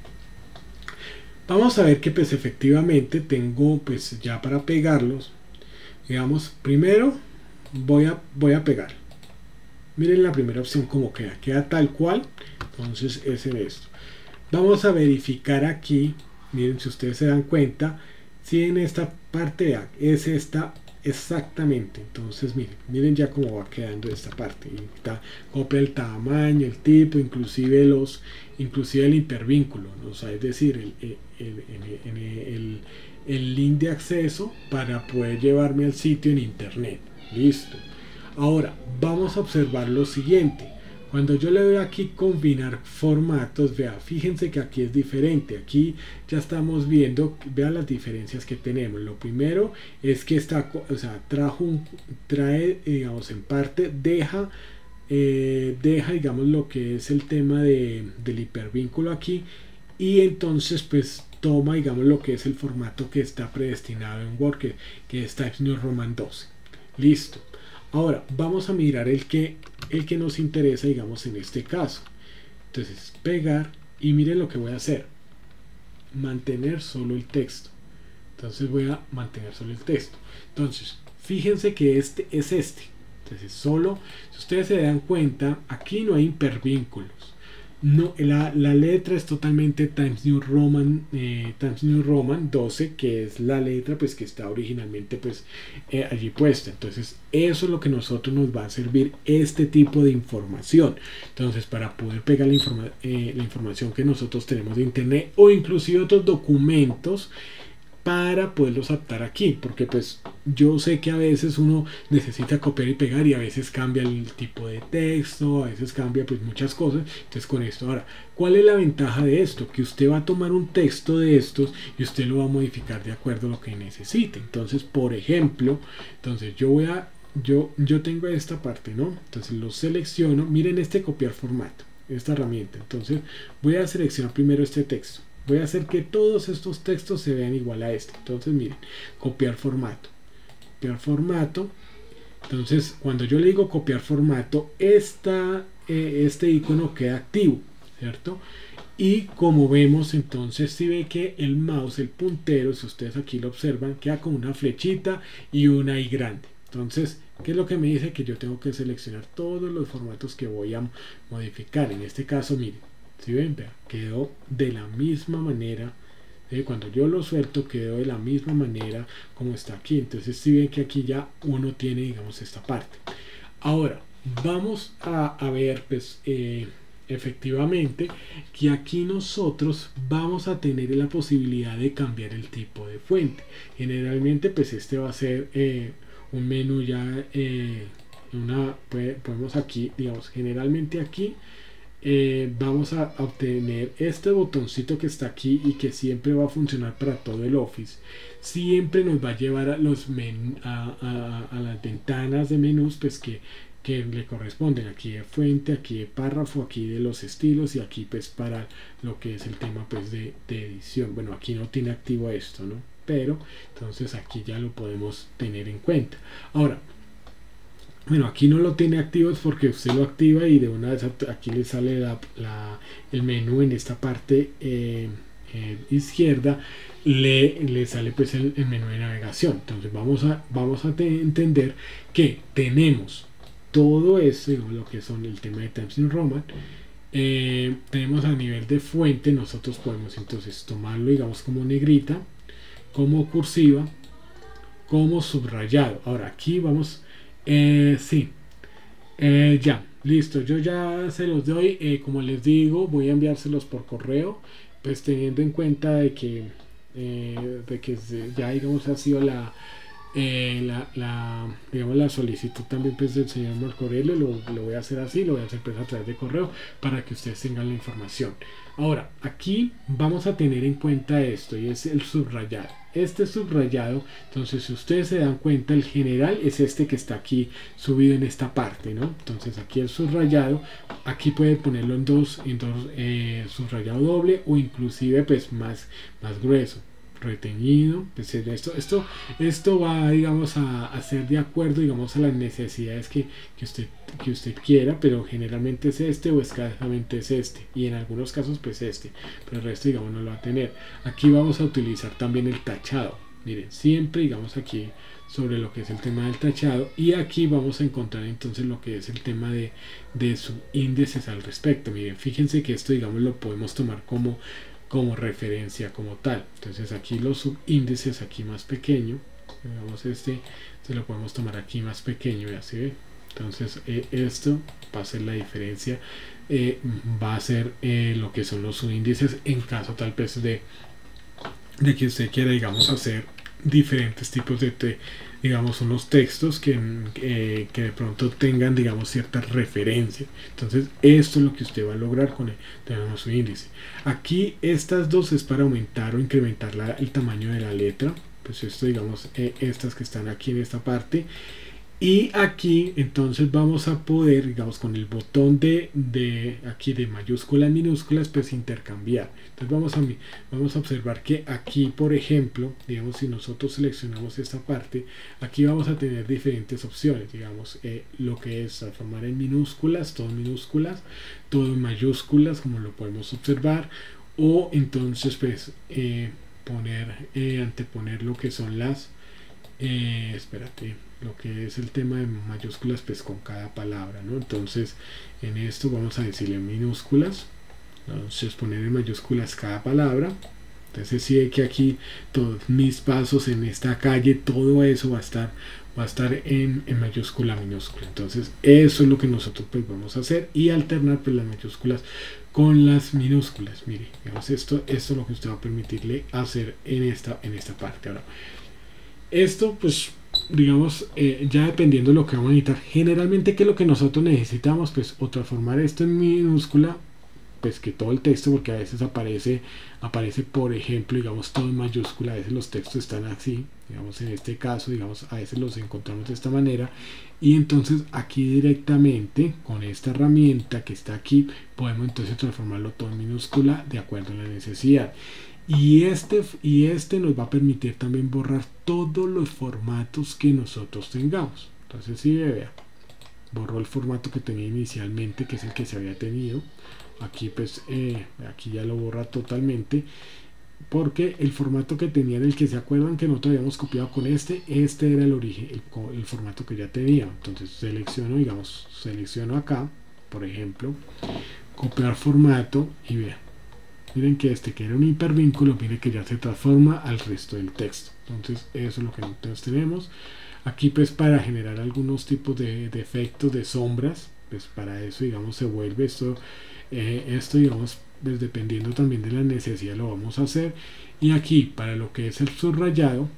Speaker 1: Vamos a ver que pues efectivamente tengo pues ya para pegarlos. Digamos, primero voy a, voy a pegar. Miren la primera opción como queda. Queda tal cual. Entonces es en esto. Vamos a verificar aquí. Miren, si ustedes se dan cuenta, si en esta parte es esta exactamente. Entonces miren, miren ya cómo va quedando esta parte. Y está, copia el tamaño, el tipo, inclusive los, inclusive el hipervínculo, ¿no? O sea, es decir, el, el, el, el, el el link de acceso para poder llevarme al sitio en internet. Listo. Ahora vamos a observar lo siguiente. Cuando yo le doy aquí combinar formatos, vea, fíjense que aquí es diferente. Aquí ya estamos viendo, vean las diferencias que tenemos. Lo primero es que está, o sea, trajo un, trae, digamos, en parte deja eh, deja, digamos, lo que es el tema de, del hipervínculo aquí, y entonces pues toma, digamos, lo que es el formato que está predestinado en Word, que, que es Times New Roman doce. Listo. Ahora vamos a mirar el que, el que nos interesa, digamos, en este caso. Entonces pegar, y miren lo que voy a hacer. Mantener solo el texto. Entonces voy a mantener solo el texto. Entonces fíjense que este es este. Entonces solo, si ustedes se dan cuenta, aquí no hay hipervínculos. No, la, la letra es totalmente Times New Roman, eh, Times New Roman doce, que es la letra pues que está originalmente pues eh, allí puesta. Entonces eso es lo que nosotros nos va a servir este tipo de información. Entonces para poder pegar la, informa eh, la información que nosotros tenemos de internet o inclusive otros documentos, para poderlos adaptar aquí, porque pues yo sé que a veces uno necesita copiar y pegar y a veces cambia el tipo de texto, a veces cambia pues muchas cosas. Entonces con esto, ahora, ¿cuál es la ventaja de esto? Que usted va a tomar un texto de estos y usted lo va a modificar de acuerdo a lo que necesite. Entonces, por ejemplo, entonces yo voy a, yo, yo tengo esta parte, ¿no? Entonces lo selecciono, miren este copiar formato, esta herramienta. Entonces voy a seleccionar primero este texto. Voy a hacer que todos estos textos se vean igual a este. Entonces miren, copiar formato. Copiar formato. Entonces cuando yo le digo copiar formato, esta, eh, este icono queda activo, ¿cierto? Y como vemos entonces si ve que el mouse, el puntero, si ustedes aquí lo observan, queda con una flechita y una I grande. Entonces, ¿qué es lo que me dice? Que yo tengo que seleccionar todos los formatos que voy a modificar. En este caso, miren. Si ven, vea, quedó de la misma manera. ¿sí? Cuando yo lo suelto quedó de la misma manera como está aquí. Entonces si ven que aquí ya uno tiene, digamos, esta parte. Ahora vamos a, a ver pues eh, efectivamente que aquí nosotros vamos a tener la posibilidad de cambiar el tipo de fuente. Generalmente pues este va a ser eh, un menú ya eh, una, podemos aquí, digamos, generalmente aquí Eh, vamos a obtener este botoncito que está aquí y que siempre va a funcionar para todo el Office. Siempre nos va a llevar a, los men a, a, a las ventanas de menús pues que, que le corresponden. Aquí de fuente, aquí de párrafo, aquí de los estilos y aquí pues para lo que es el tema pues de, de edición. Bueno, aquí no tiene activo esto, ¿no? Pero entonces aquí ya lo podemos tener en cuenta. Ahora, bueno, aquí no lo tiene activo es porque usted lo activa y de una vez aquí le sale la, la, el menú en esta parte eh, eh, izquierda, le, le sale pues el, el menú de navegación. Entonces vamos a, vamos a entender que tenemos todo esto, lo que son el tema de Times New Roman. Eh, tenemos a nivel de fuente, nosotros podemos entonces tomarlo, digamos, como negrita, como cursiva, como subrayado. Ahora aquí vamos... Eh, sí, eh, ya, listo, yo ya se los doy, eh, como les digo, voy a enviárselos por correo, pues teniendo en cuenta de que, eh, de que ya digamos ha sido la, eh, la, la, digamos, la solicitud también pues del señor Marco Aurelio, lo, lo voy a hacer así, lo voy a hacer pues a través de correo para que ustedes tengan la información. Ahora, aquí vamos a tener en cuenta esto y es el subrayado. Este subrayado, entonces si ustedes se dan cuenta, el general es este que está aquí subido en esta parte, ¿no? Entonces aquí el subrayado, aquí pueden ponerlo en dos, en dos eh, subrayado doble o inclusive pues más, más grueso. Retenido, pues esto, esto, esto va, digamos, a, a ser de acuerdo, digamos, a las necesidades que, que usted que usted quiera, pero generalmente es este o escasamente es este, y en algunos casos pues este, pero el resto, digamos, no lo va a tener. Aquí vamos a utilizar también el tachado. Miren, siempre, digamos, aquí sobre lo que es el tema del tachado, y aquí vamos a encontrar entonces lo que es el tema de, de subíndices al respecto. Miren, fíjense que esto, digamos, lo podemos tomar como como referencia como tal. Entonces aquí los subíndices aquí más pequeño, digamos este se lo podemos tomar aquí más pequeño y así ve. Entonces eh, esto va a ser la diferencia, eh, va a ser eh, lo que son los subíndices en caso tal vez de de que usted quiera, digamos, hacer diferentes tipos de te, digamos, unos textos que, eh, que de pronto tengan, digamos, cierta referencia. Entonces esto es lo que usted va a lograr con el, tenemos su índice. Aquí estas dos es para aumentar o incrementar la, el tamaño de la letra. Pues esto, digamos, eh, estas que están aquí en esta parte. Y aquí entonces vamos a poder, digamos, con el botón de, de aquí de mayúsculas, minúsculas, pues intercambiar. Entonces vamos a, vamos a observar que aquí, por ejemplo, digamos, si nosotros seleccionamos esta parte, aquí vamos a tener diferentes opciones, digamos, eh, lo que es transformar en minúsculas, todo en minúsculas, todo en mayúsculas, como lo podemos observar, o entonces pues eh, poner, eh, anteponer lo que son las, eh, espérate, lo que es el tema de mayúsculas pues con cada palabra, ¿no? Entonces en esto vamos a decirle minúsculas, entonces poner en mayúsculas cada palabra. Entonces sí ve que aquí todos mis pasos en esta calle, todo eso va a estar va a estar en, en mayúscula minúscula. Entonces eso es lo que nosotros pues vamos a hacer y alternar pues las mayúsculas con las minúsculas. Mire, digamos, esto, esto es lo que usted va a permitirle hacer en esta, en esta parte. Ahora, esto pues digamos eh, ya dependiendo de lo que vamos a necesitar, generalmente que lo que nosotros necesitamos pues o transformar esto en minúscula, pues que todo el texto, porque a veces aparece aparece por ejemplo digamos todo en mayúscula, a veces los textos están así, digamos en este caso digamos a veces los encontramos de esta manera, y entonces aquí directamente con esta herramienta que está aquí podemos entonces transformarlo todo en minúscula de acuerdo a la necesidad. Y este, y este nos va a permitir también borrar todos los formatos que nosotros tengamos. Entonces si vea, borró el formato que tenía inicialmente, que es el que se había tenido. Aquí pues eh, aquí ya lo borra totalmente, porque el formato que tenía, en el que se acuerdan que nosotros habíamos copiado con este, este era el origen, el, el formato que ya tenía. Entonces selecciono, digamos, selecciono acá, por ejemplo, copiar formato y vean. Miren que este que era un hipervínculo, miren que ya se transforma al resto del texto. Entonces eso es lo que nosotros tenemos. Aquí pues para generar algunos tipos de, de efectos de sombras, pues para eso digamos se vuelve esto, eh, esto digamos pues dependiendo también de la necesidad lo vamos a hacer. Y aquí para lo que es el subrayado,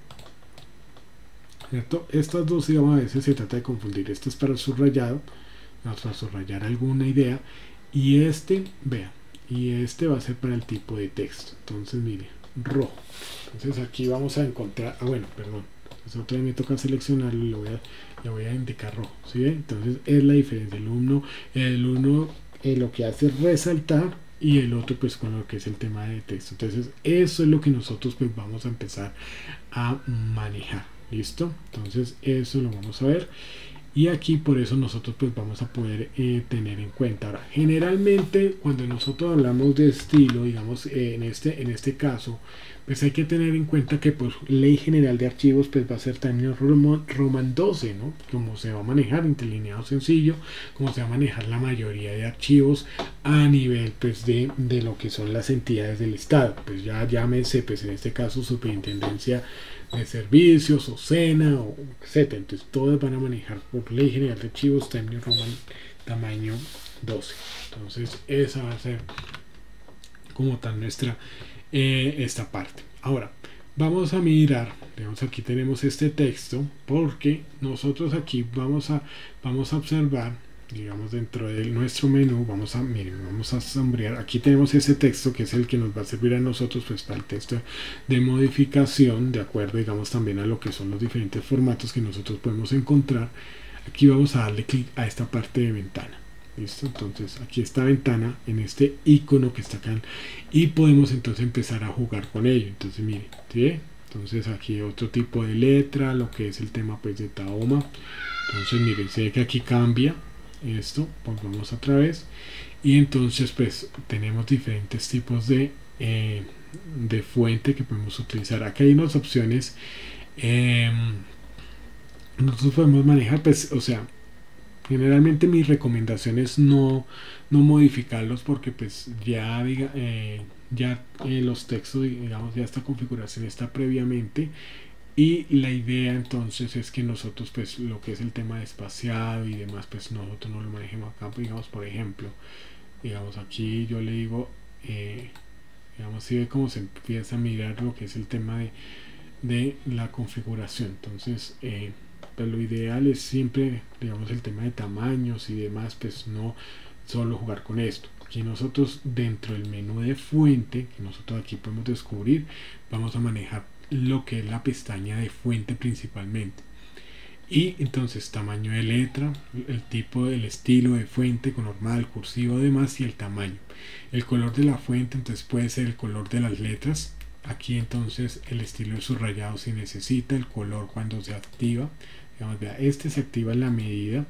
Speaker 1: ¿cierto? Estas dos digamos a veces se trata de confundir. Este es para el subrayado, vamos a subrayar alguna idea, y este, vean, y este va a ser para el tipo de texto. Entonces mire, rojo. Entonces aquí vamos a encontrar, ah bueno, perdón, entonces otra vez me toca seleccionarlo y lo voy a, le voy a indicar rojo, ¿sí? Entonces es la diferencia. El uno, el uno eh, lo que hace es resaltar, y el otro pues con lo que es el tema de texto. Entonces eso es lo que nosotros pues vamos a empezar a manejar. ¿Listo? Entonces eso lo vamos a ver. Y aquí por eso nosotros pues vamos a poder eh, tener en cuenta. Ahora, generalmente cuando nosotros hablamos de estilo, digamos eh, en este en este caso, pues hay que tener en cuenta que pues ley general de archivos pues va a ser también Roman, Roman doce, ¿no? Como se va a manejar interlineado sencillo, como se va a manejar la mayoría de archivos a nivel pues de, de lo que son las entidades del Estado. Pues ya llámese pues en este caso Superintendencia de Servicios o SENA o etcétera. Entonces todos van a manejar por ley general de archivos Times Roman tamaño doce. Entonces esa va a ser como tal nuestra eh, esta parte. Ahora vamos a mirar, digamos aquí tenemos este texto, porque nosotros aquí vamos a vamos a observar, digamos dentro de nuestro menú, vamos a miren, vamos a sombrear. Aquí tenemos ese texto que es el que nos va a servir a nosotros pues para el texto de modificación, de acuerdo digamos también a lo que son los diferentes formatos que nosotros podemos encontrar. Aquí vamos a darle clic a esta parte de ventana. ¿Listo? Entonces aquí esta ventana en este icono que está acá, y podemos entonces empezar a jugar con ello. Entonces miren, ¿sí? Entonces aquí otro tipo de letra, lo que es el tema pues de Tahoma. Entonces miren, se ve que aquí cambia esto, volvemos otra vez, y entonces pues tenemos diferentes tipos de eh, de fuente que podemos utilizar. Aquí hay unas opciones eh, nosotros podemos manejar pues, o sea, generalmente mi recomendación es no, no modificarlos, porque pues ya diga, eh, ya eh, los textos digamos ya esta configuración está previamente. Y la idea entonces es que nosotros pues lo que es el tema de espaciado y demás pues nosotros no lo manejemos acá. Digamos por ejemplo, digamos aquí yo le digo eh, digamos si ve cómo se empieza a mirar lo que es el tema de, de la configuración. Entonces eh, pues lo ideal es siempre digamos el tema de tamaños y demás, pues no solo jugar con esto. Aquí nosotros dentro del menú de fuente que nosotros aquí podemos descubrir, vamos a manejar lo que es la pestaña de fuente principalmente, y entonces tamaño de letra, el tipo del estilo de fuente con normal, cursivo, demás, y el tamaño, el color de la fuente. Entonces puede ser el color de las letras. Aquí entonces el estilo de subrayado si necesita, el color cuando se activa. Digamos, vea, este se activa en la medida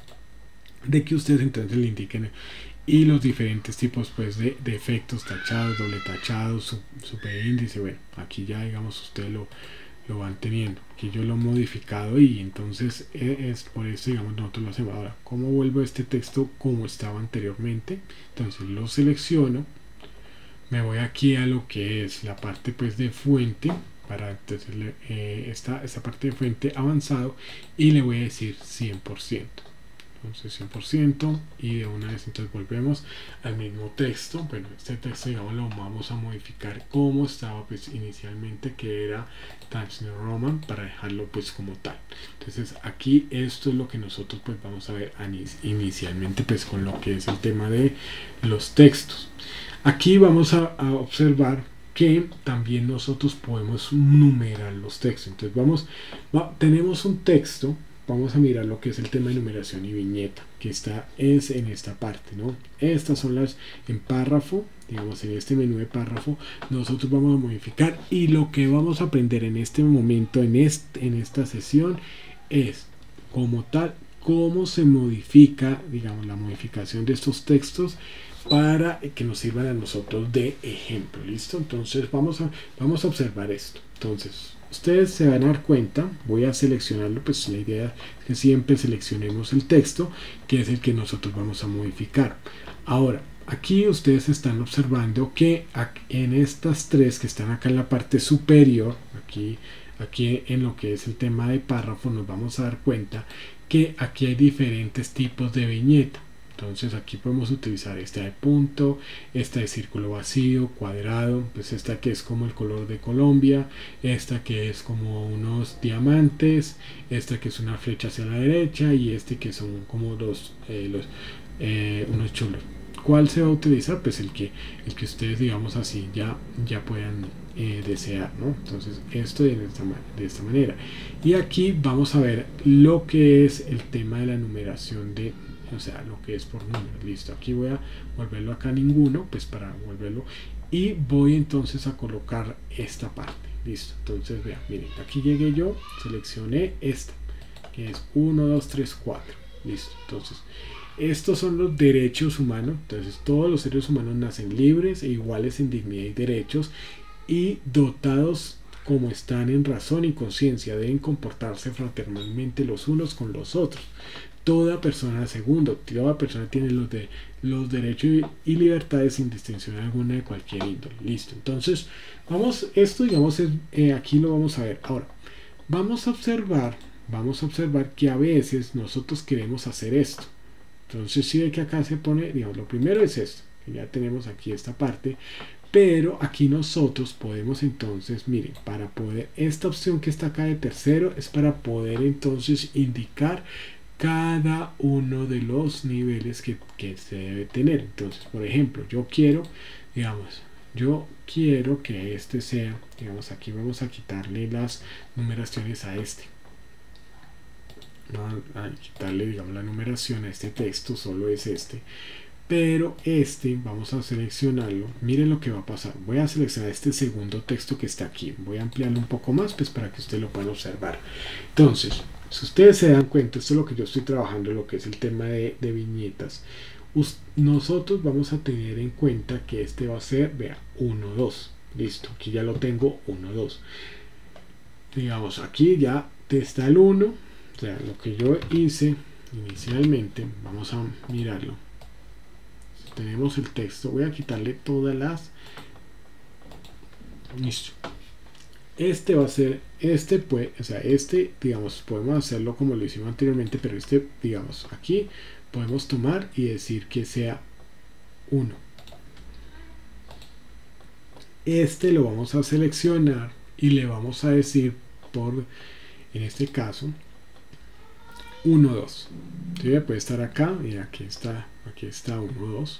Speaker 1: de que ustedes entonces le indiquen, y los diferentes tipos pues de, de efectos, tachados, doble tachados, sub, superíndice. Bueno, aquí ya digamos ustedes lo, lo van teniendo. Aquí yo lo he modificado, y entonces es por eso digamos nosotros lo hacemos. Ahora, ¿cómo vuelvo este texto como estaba anteriormente? Entonces lo selecciono, me voy aquí a lo que es la parte pues de fuente, para entonces eh, esta, esta parte de fuente avanzado, y le voy a decir cien por ciento. Entonces cien por ciento, y de una vez entonces volvemos al mismo texto. Bueno, este texto digamos lo vamos a modificar como estaba pues inicialmente, que era Times New Roman, para dejarlo pues como tal. Entonces aquí esto es lo que nosotros pues vamos a ver inicialmente pues con lo que es el tema de los textos. Aquí vamos a, a observar que también nosotros podemos numerar los textos. Entonces vamos, va, tenemos un texto. Vamos a mirar lo que es el tema de numeración y viñeta, que está es en esta parte, ¿no? Estas son las en párrafo, digamos en este menú de párrafo, nosotros vamos a modificar, y lo que vamos a aprender en este momento, en, este, en esta sesión, es como tal, cómo se modifica, digamos, la modificación de estos textos para que nos sirvan a nosotros de ejemplo. ¿Listo? Entonces vamos a, vamos a observar esto. Entonces ustedes se van a dar cuenta, voy a seleccionarlo, pues la idea es que siempre seleccionemos el texto, que es el que nosotros vamos a modificar. Ahora, aquí ustedes están observando que en estas tres que están acá en la parte superior, aquí, aquí en lo que es el tema de párrafo, nos vamos a dar cuenta que aquí hay diferentes tipos de viñeta. Entonces aquí podemos utilizar esta de punto, esta de círculo vacío, cuadrado, pues esta que es como el color de Colombia, esta que es como unos diamantes, esta que es una flecha hacia la derecha, y este que son como dos, eh, los, eh, unos chulos. ¿Cuál se va a utilizar? Pues el que, el que ustedes digamos así ya, ya puedan eh, desear, ¿no? Entonces esto de esta, de esta manera. Y aquí vamos a ver lo que es el tema de la numeración de, o sea, lo que es por número. Listo, aquí voy a volverlo acá ninguno, pues para volverlo, y voy entonces a colocar esta parte. Listo, entonces vean, miren, aquí llegué yo, seleccioné esta, que es uno, dos, tres, cuatro. Listo, entonces estos son los derechos humanos. Entonces todos los seres humanos nacen libres e iguales en dignidad y derechos, y dotados como están en razón y conciencia, deben comportarse fraternalmente los unos con los otros. Toda persona, segundo, toda persona tiene los, de, los derechos y libertades sin distinción alguna de cualquier índole. Listo, entonces vamos, esto digamos es, eh, aquí lo vamos a ver. Ahora vamos a observar, vamos a observar que a veces nosotros queremos hacer esto. Entonces si ve que acá se pone, digamos, lo primero es esto, que ya tenemos aquí esta parte, pero aquí nosotros podemos entonces, miren, para poder, esta opción que está acá de tercero es para poder entonces indicar cada uno de los niveles que, que se debe tener. Entonces, por ejemplo, yo quiero, digamos, yo quiero que este sea, digamos, aquí vamos a quitarle las numeraciones a este. No, a quitarle, digamos, la numeración a este texto, solo es este. Pero este, vamos a seleccionarlo. Miren lo que va a pasar. Voy a seleccionar este segundo texto que está aquí. Voy a ampliarlo un poco más, pues para que ustedes lo puedan observar. Entonces, si ustedes se dan cuenta, esto es lo que yo estoy trabajando, lo que es el tema de, de viñetas. Us, nosotros vamos a tener en cuenta que este va a ser, vea, uno, dos. Listo, aquí ya lo tengo, uno, dos. Digamos, aquí ya está el uno. O sea, lo que yo hice inicialmente, vamos a mirarlo. Tenemos el texto, voy a quitarle todas las, listo, este va a ser, este pues, o sea, este, digamos, podemos hacerlo como lo hicimos anteriormente, pero este, digamos, aquí podemos tomar y decir que sea uno. Este lo vamos a seleccionar y le vamos a decir por, en este caso, uno, dos. ¿Sí? Puede estar acá, y aquí está, aquí está uno, dos.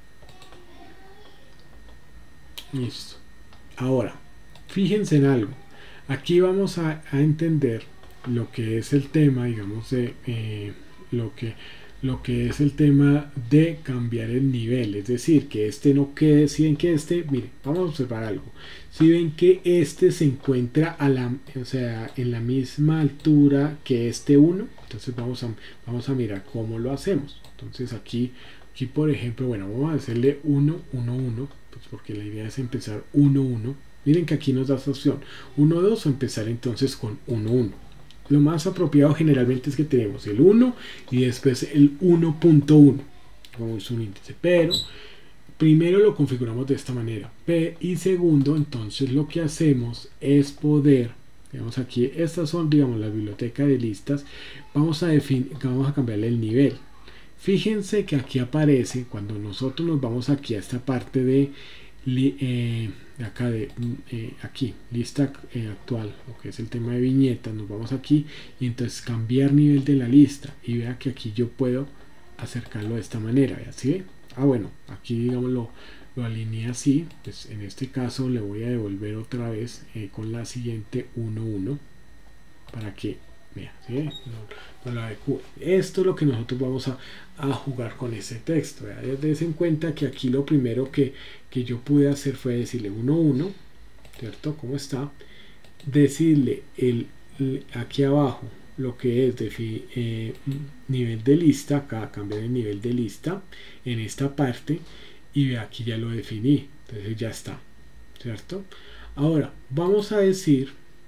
Speaker 1: Listo. Ahora, fíjense en algo. Aquí vamos a, a entender lo que es el tema, digamos, de eh, lo que lo que es el tema de cambiar el nivel, es decir, que este no quede, si ven que este, miren, vamos a observar algo, si ven que este se encuentra a la, o sea, en la misma altura que este uno, entonces vamos a, vamos a mirar cómo lo hacemos. Entonces aquí, aquí por ejemplo, bueno, vamos a hacerle uno, uno, uno, pues porque la idea es empezar uno, uno, miren que aquí nos da esta opción, uno, dos, o empezar entonces con uno, uno. Lo más apropiado generalmente es que tenemos el uno y después el uno punto uno como es un índice, pero primero lo configuramos de esta manera. P y segundo, entonces lo que hacemos es poder, digamos aquí, estas son, digamos, la biblioteca de listas. Vamos a definir, vamos a cambiarle el nivel. Fíjense que aquí aparece, cuando nosotros nos vamos aquí a esta parte de, eh, de acá de eh, aquí, lista eh, actual, lo que es el tema de viñetas, nos vamos aquí y entonces cambiar nivel de la lista. Y vea que aquí yo puedo acercarlo de esta manera, ¿vea? ¿Sí ve? Ah, bueno, aquí digamos lo, lo alineé así, pues en este caso le voy a devolver otra vez eh, con la siguiente uno uno para que vea, ¿sí? no, no la adecue. Esto es lo que nosotros vamos a, a jugar con ese texto, ¿vea? Dense en cuenta que aquí lo primero que, que yo pude hacer fue decirle uno uno, ¿cierto? ¿Cómo está? Decirle el, el aquí abajo lo que es de eh, nivel de lista, acá cambiar el nivel de lista en esta parte y ve aquí ya lo definí, entonces ya está, ¿cierto? Ahora vamos a decir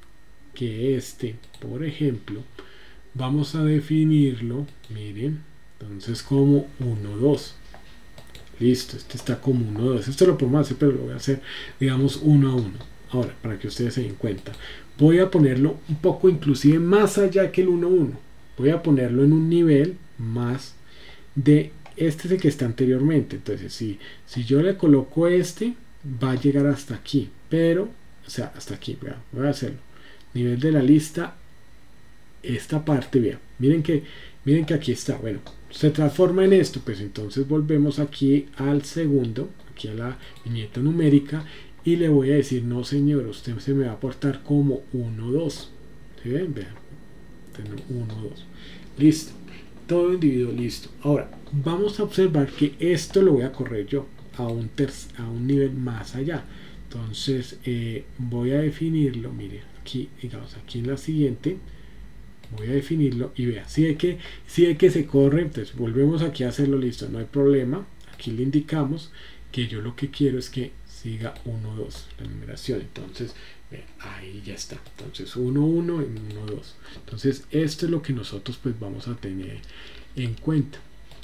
Speaker 1: que este, por ejemplo, vamos a definirlo, miren, entonces como uno dos, listo, este está como uno dos, esto lo podemos hacer pero lo voy a hacer digamos uno a uno. Ahora, para que ustedes se den cuenta, voy a ponerlo un poco inclusive más allá que el uno uno. Voy a ponerlo en un nivel más de este de que está anteriormente. Entonces, si, si yo le coloco este, va a llegar hasta aquí. Pero, o sea, hasta aquí. Vean, voy a hacerlo. Nivel de la lista, esta parte, vean. Miren que, miren que aquí está. Bueno, se transforma en esto. Pues entonces volvemos aquí al segundo, aquí a la viñeta numérica. Y le voy a decir, no señor, usted se me va a portar como uno dos. ¿Sí ven? Vean. uno dos. Listo. Todo individuo listo. Ahora, vamos a observar que esto lo voy a correr yo a un, a un nivel más allá. Entonces, eh, voy a definirlo. Miren, aquí, digamos, aquí en la siguiente. Voy a definirlo y vea, si hay que, si hay que se corre, entonces volvemos aquí a hacerlo listo. No hay problema. Aquí le indicamos que yo lo que quiero es que siga uno dos la numeración, entonces ahí ya está, entonces uno uno y uno dos. Entonces esto es lo que nosotros pues vamos a tener en cuenta.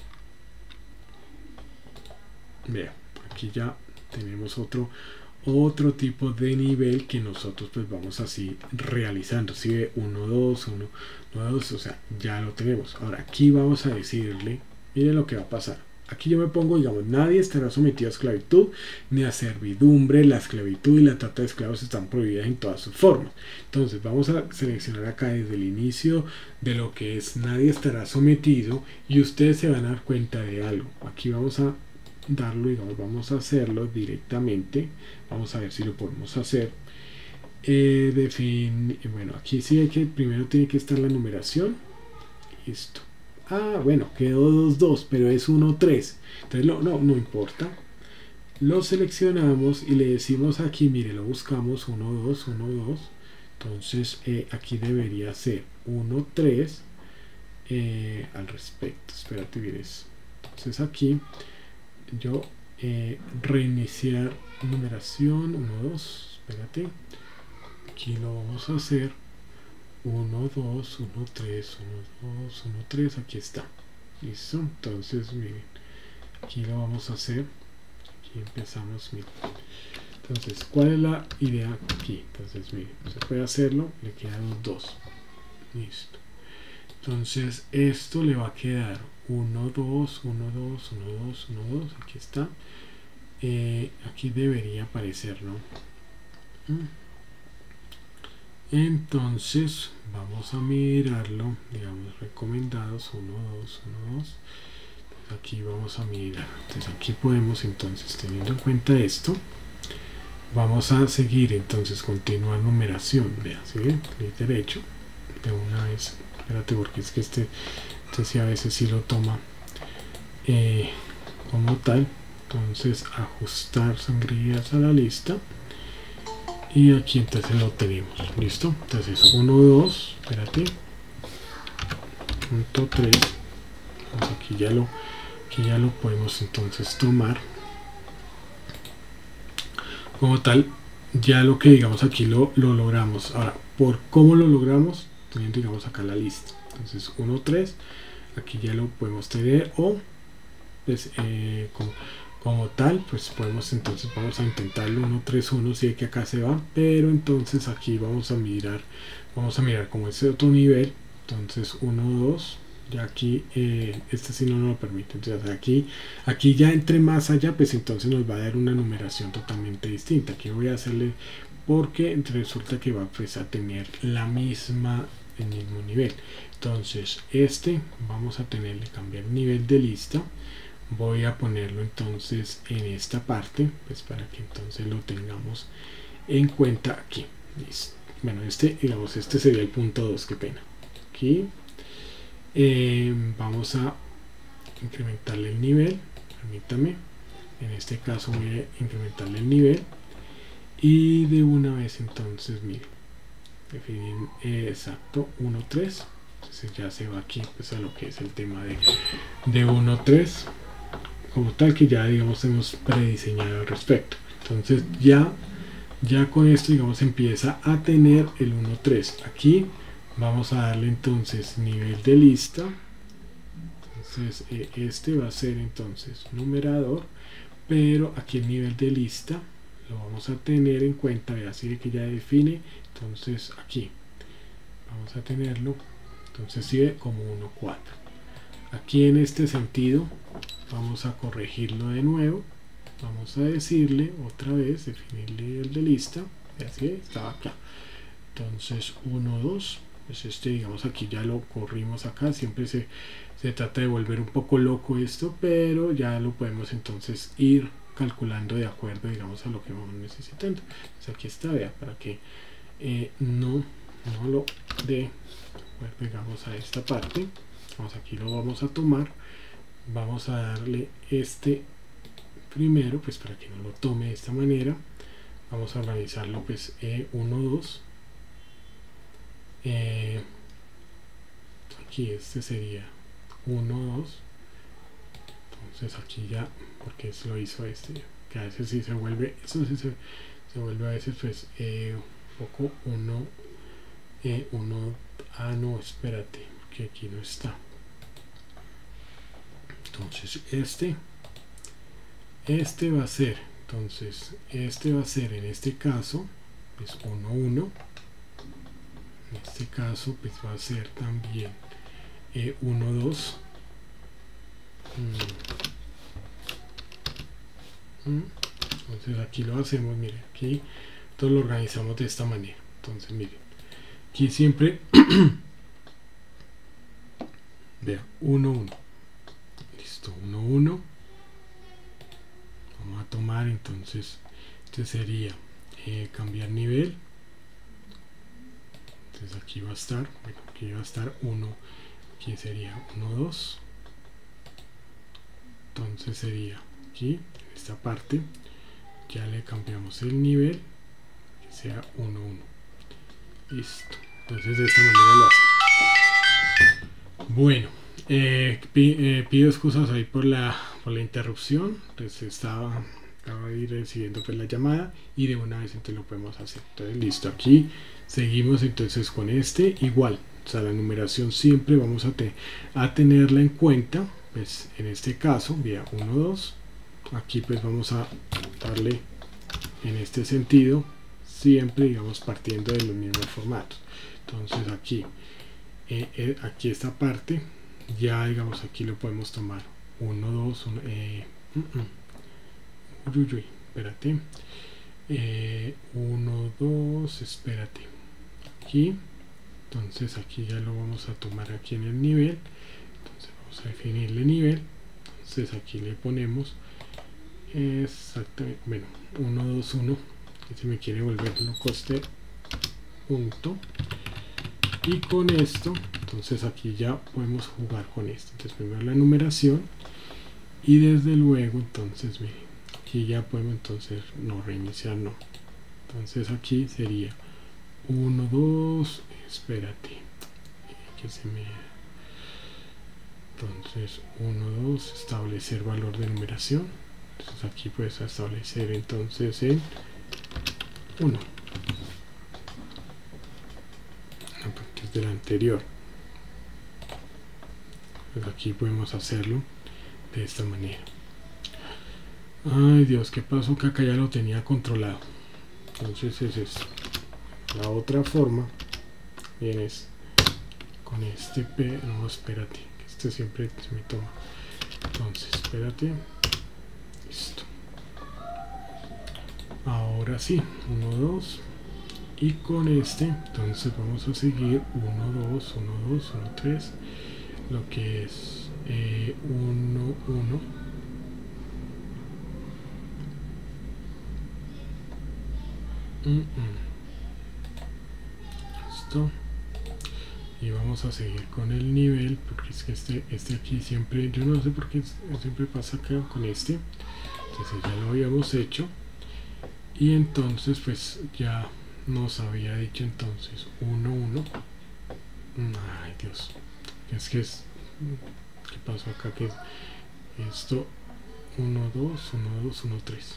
Speaker 1: Vean, aquí ya tenemos otro otro tipo de nivel que nosotros pues vamos así realizando. Si ve uno dos uno dos, o sea, ya lo tenemos. Ahora aquí vamos a decirle, miren lo que va a pasar. Aquí yo me pongo, digamos, nadie estará sometido a esclavitud ni a servidumbre. La esclavitud y la trata de esclavos están prohibidas en todas sus formas. Entonces vamos a seleccionar acá desde el inicio de lo que es nadie estará sometido y ustedes se van a dar cuenta de algo. Aquí vamos a darlo, digamos, vamos a hacerlo directamente. Vamos a ver si lo podemos hacer. Eh, defin bueno, aquí sí hay que, primero tiene que estar la numeración. Listo. Ah, bueno, quedó dos dos, pero es uno tres. Entonces, no, no, no importa. Lo seleccionamos y le decimos aquí, mire, lo buscamos uno dos, uno dos. Entonces, eh, aquí debería ser uno tres eh, al respecto. Espérate, mires. Entonces, aquí yo eh, reiniciar numeración uno dos. Espérate. Aquí lo vamos a hacer. uno dos, uno tres, uno dos, uno tres, aquí está, listo. Entonces miren, aquí lo vamos a hacer, aquí empezamos, miren. Entonces, ¿cuál es la idea aquí? Entonces miren, se puede hacerlo, le quedan dos, listo. Entonces esto le va a quedar uno dos, uno dos, uno dos, uno dos, aquí está. Eh, aquí debería aparecer, ¿no? Mm. Entonces vamos a mirarlo, digamos, recomendados uno dos, uno dos. Entonces, aquí vamos a mirar. Entonces aquí podemos, entonces, teniendo en cuenta esto, vamos a seguir entonces continuar numeración. Vean, ¿sí? Clic derecho de una vez. Espérate, porque es que este, este sí a veces sí lo toma eh, como tal. Entonces ajustar sangrías a la lista. Y aquí entonces lo tenemos, listo. Entonces uno dos, espérate, punto tres, aquí ya lo aquí ya lo podemos entonces tomar como tal. Ya lo que digamos aquí lo, lo logramos. Ahora, por cómo lo logramos, teniendo digamos acá la lista. Entonces uno tres, aquí ya lo podemos tener, o pues eh, como como tal, pues podemos entonces vamos a intentarlo uno tres uno, si es que acá se va, pero entonces aquí vamos a mirar vamos a mirar como ese otro nivel, entonces uno dos, ya aquí eh, este sí no nos lo permite, entonces aquí aquí ya entre más allá, pues entonces nos va a dar una numeración totalmente distinta. Aquí voy a hacerle, porque resulta que va pues a tener la misma el mismo nivel, entonces este vamos a tenerle cambiar nivel de lista. Voy a ponerlo entonces en esta parte, pues para que entonces lo tengamos en cuenta aquí. Listo. Bueno, este, digamos, este sería el punto dos, qué pena. Aquí eh, vamos a incrementarle el nivel, permítame. En este caso voy a incrementarle el nivel y de una vez entonces, mire, definir eh, exacto uno tres. Entonces ya se va aquí pues a lo que es el tema de, de uno tres. Como tal, que ya digamos hemos prediseñado al respecto. Entonces ya ya con esto digamos empieza a tener el uno tres. Aquí vamos a darle entonces nivel de lista, entonces eh, este va a ser entonces numerador, pero aquí el nivel de lista lo vamos a tener en cuenta, así que ya define, entonces aquí vamos a tenerlo, entonces sigue como uno cuatro. Aquí en este sentido vamos a corregirlo de nuevo, vamos a decirle otra vez, definirle el de lista, y así estaba acá, entonces uno dos, pues este digamos aquí ya lo corrimos acá, siempre se, se trata de volver un poco loco esto, pero ya lo podemos entonces ir calculando de acuerdo digamos a lo que vamos necesitando. Entonces aquí está, vea, para que eh, no, no lo dé, pues digamos a esta parte, vamos aquí lo vamos a tomar, vamos a darle este primero, pues para que no lo tome de esta manera, vamos a organizarlo pues eh, uno dos, eh, aquí este sería uno dos, entonces aquí ya, porque se lo hizo este, que a veces sí se vuelve, eso sí se, se vuelve a veces pues eh, un poco uno, eh, uno, ah no, espérate, que aquí no está. Entonces este este va a ser, entonces este va a ser en este caso pues uno uno, en este caso pues va a ser también eh, uno dos, mm. Mm. Entonces aquí lo hacemos, mire, aquí todo lo organizamos de esta manera. Entonces mire, aquí siempre vea uno uno, listo, uno uno. Vamos a tomar entonces, este sería eh, cambiar nivel, entonces aquí va a estar, bueno, aquí va a estar uno, aquí sería uno dos, entonces sería aquí en esta parte ya le cambiamos el nivel que sea uno uno, listo. Entonces de esta manera lo hace. Bueno, eh, eh, pido excusas ahí por la por la interrupción, pues estaba acaba de ir recibiendo pues la llamada y de una vez entonces lo podemos hacer. Entonces listo, aquí seguimos entonces con este igual, o sea la numeración siempre vamos a, te, a tenerla en cuenta, pues en este caso vía uno dos, aquí pues vamos a darle en este sentido siempre digamos partiendo de los mismos formatos. Entonces aquí eh, eh, aquí esta parte ya digamos aquí lo podemos tomar uno dos, eh, uh -uh. uy, uy, espérate, eh, uno dos, espérate, aquí, entonces aquí ya lo vamos a tomar aquí en el nivel, entonces vamos a definirle nivel, entonces aquí le ponemos exactamente, bueno, uno dos uno, que si me quiere volver loco este punto, y con esto entonces aquí ya podemos jugar con esto, entonces primero la numeración y desde luego entonces miren, aquí ya podemos entonces no reiniciar, no, entonces aquí sería uno dos, espérate que se me, entonces uno dos, establecer valor de numeración, entonces aquí puedes establecer entonces el uno a partir del anterior, pues aquí podemos hacerlo de esta manera. Ay Dios, ¿qué pasó? Que acá ya lo tenía controlado. Entonces es esto. La otra forma vienes con este P. No, espérate, que este siempre se me toma. Entonces, espérate. Listo. Ahora sí, uno, dos. Y con este, entonces vamos a seguir uno, dos, uno, dos, uno, tres. Lo que es eh, uno, uno. Mm -mm. Listo. Y vamos a seguir con el nivel, porque es que este, este aquí siempre, yo no sé por qué siempre pasa acá con este. Entonces ya lo habíamos hecho. Y entonces pues ya nos había dicho entonces uno, uno. Ay Dios, es que es, ¿qué pasó acá? Que esto uno, dos, uno, dos, uno, tres.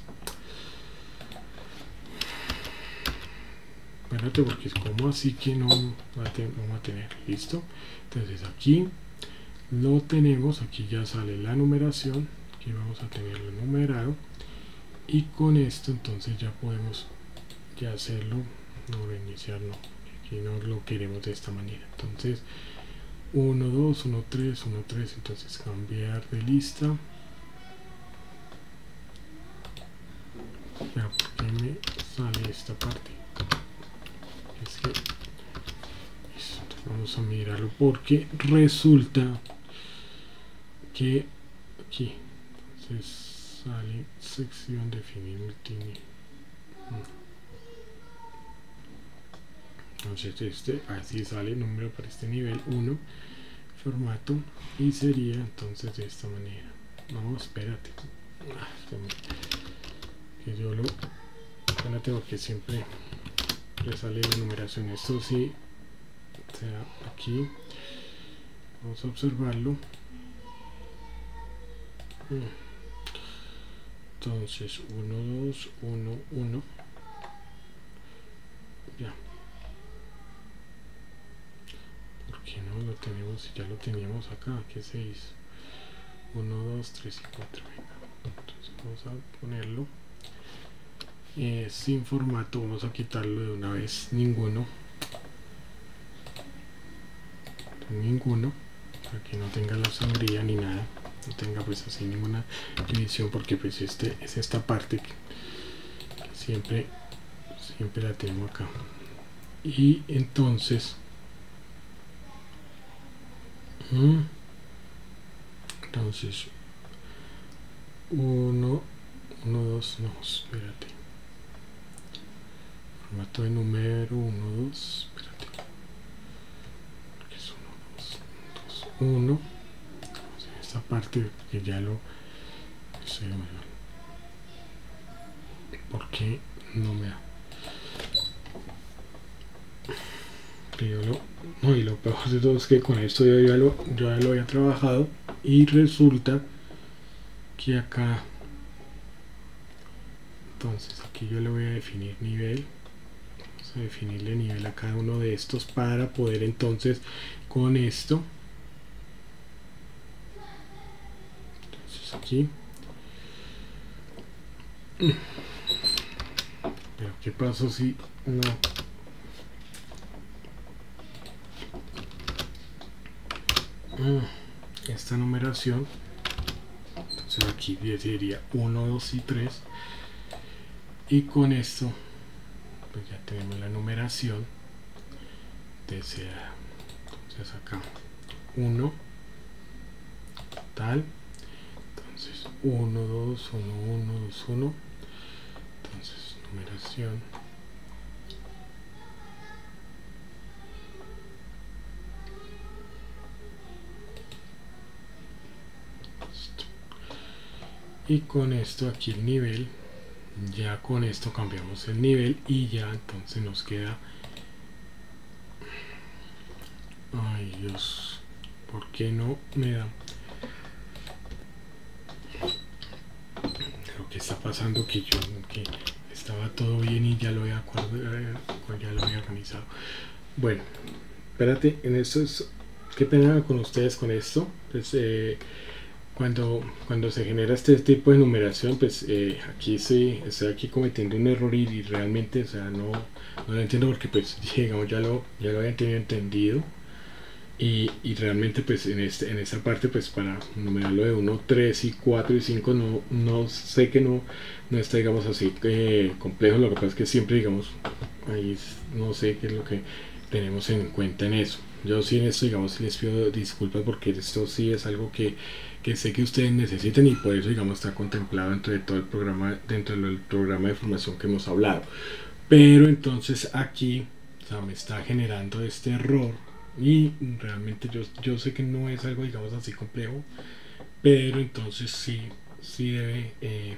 Speaker 1: Espérate, porque es como así que no va a tener, no va a tener. Listo. Entonces aquí lo tenemos, aquí ya sale la numeración, aquí vamos a tenerlo numerado, y con esto entonces ya podemos ya hacerlo, no reiniciar, no, aquí no lo queremos de esta manera. Entonces uno, dos, uno, tres, uno, tres, entonces cambiar de lista. Pero ¿por qué me sale esta parte? Es que esto, vamos a mirarlo, porque resulta que aquí entonces sale sección definir multinivel. Entonces este así sale número para este nivel uno, formato, y sería entonces de esta manera. No, espérate, que yo lo espérate, porque siempre le sale la numeración. Esto sí, o sea, aquí vamos a observarlo. Entonces uno, dos, uno, uno, ya. ¿Por qué no lo tenemos? Ya lo teníamos acá. ¿Qué se hizo? uno, dos, tres y cuatro. Entonces vamos a ponerlo eh, sin formato. Vamos a quitarlo de una vez. Ninguno. Ninguno. Para que no tenga la sombría ni nada. No tenga pues así ninguna división, porque pues este es esta parte que, que siempre siempre la tengo acá. Y entonces entonces uno, uno, dos, no, espérate, formato de número uno, dos, espérate, porque es uno, dos, dos, uno, esta parte que ya lo sé, porque no me da, que yo lo, no, y lo peor de todo es que con esto yo ya lo, yo ya lo había trabajado, y resulta que acá, entonces aquí yo le voy a definir nivel, vamos a definirle nivel a cada uno de estos para poder entonces con esto, entonces aquí, pero qué pasó si no, esta numeración, entonces aquí sería uno, dos y tres, y con esto pues ya tenemos la numeración deseada. Entonces acá uno tal, entonces uno, dos, uno, uno, dos, uno, entonces numeración esto. Y con esto aquí el nivel, ya con esto cambiamos el nivel y ya entonces nos queda, ay Dios, ¿por qué no me da? Lo que está pasando que yo que estaba todo bien y ya lo había ya lo había organizado. Bueno, espérate, en esto es, qué pena con ustedes con esto, pues, eh, cuando, cuando se genera este tipo de numeración, pues eh, aquí sí, estoy aquí cometiendo un error y, y realmente, o sea, no, no lo entiendo porque pues digamos ya lo, ya lo había tenido entendido. Y, y realmente pues en, este, en esta parte pues para numerarlo de uno, tres y cuatro y cinco no, no sé que no, no está digamos así eh, complejo. Lo que pasa es que siempre digamos ahí no sé qué es lo que tenemos en cuenta en eso. Yo sí en esto digamos les pido disculpas porque esto sí es algo que, que sé que ustedes necesitan y por eso digamos está contemplado dentro de todo el programa, dentro del programa de formación que hemos hablado. Pero entonces aquí, o sea, me está generando este error y realmente yo, yo sé que no es algo digamos así complejo, pero entonces sí, sí debe, eh,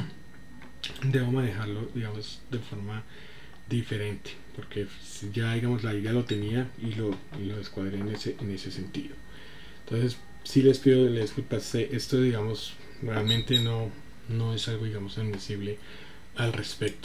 Speaker 1: debo manejarlo digamos de forma diferente, porque ya digamos la idea lo tenía y lo, y lo descuadré en ese, en ese sentido. Entonces sí les pido les disculpas, esto digamos realmente no, no es algo digamos admisible al respecto.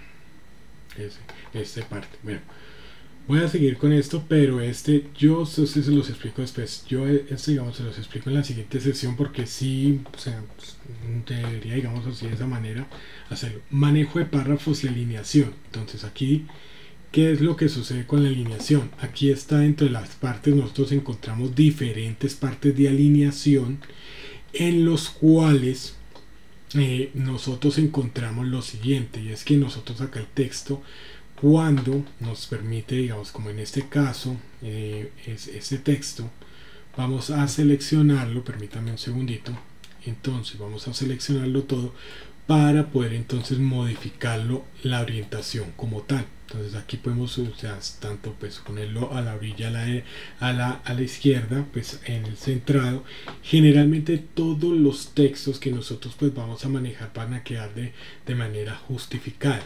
Speaker 1: Ese, esta parte. Bueno, voy a seguir con esto, pero este yo sé si se los explico después. Yo este digamos se los explico en la siguiente sesión porque sí, o sea, debería digamos así de esa manera hacerlo. Manejo de párrafos y alineación. Entonces aquí, ¿qué es lo que sucede con la alineación? Aquí está dentro de las partes, nosotros encontramos diferentes partes de alineación en los cuales eh, nosotros encontramos lo siguiente, y es que nosotros acá el texto cuando nos permite digamos como en este caso eh, es este texto, vamos a seleccionarlo, permítame un segundito, entonces vamos a seleccionarlo todo para poder entonces modificarlo la orientación como tal. Entonces aquí podemos, o sea, tanto pues ponerlo a la orilla, a la, a la, a la izquierda, pues en el centrado. Generalmente todos los textos que nosotros pues vamos a manejar van a quedar de, de manera justificada.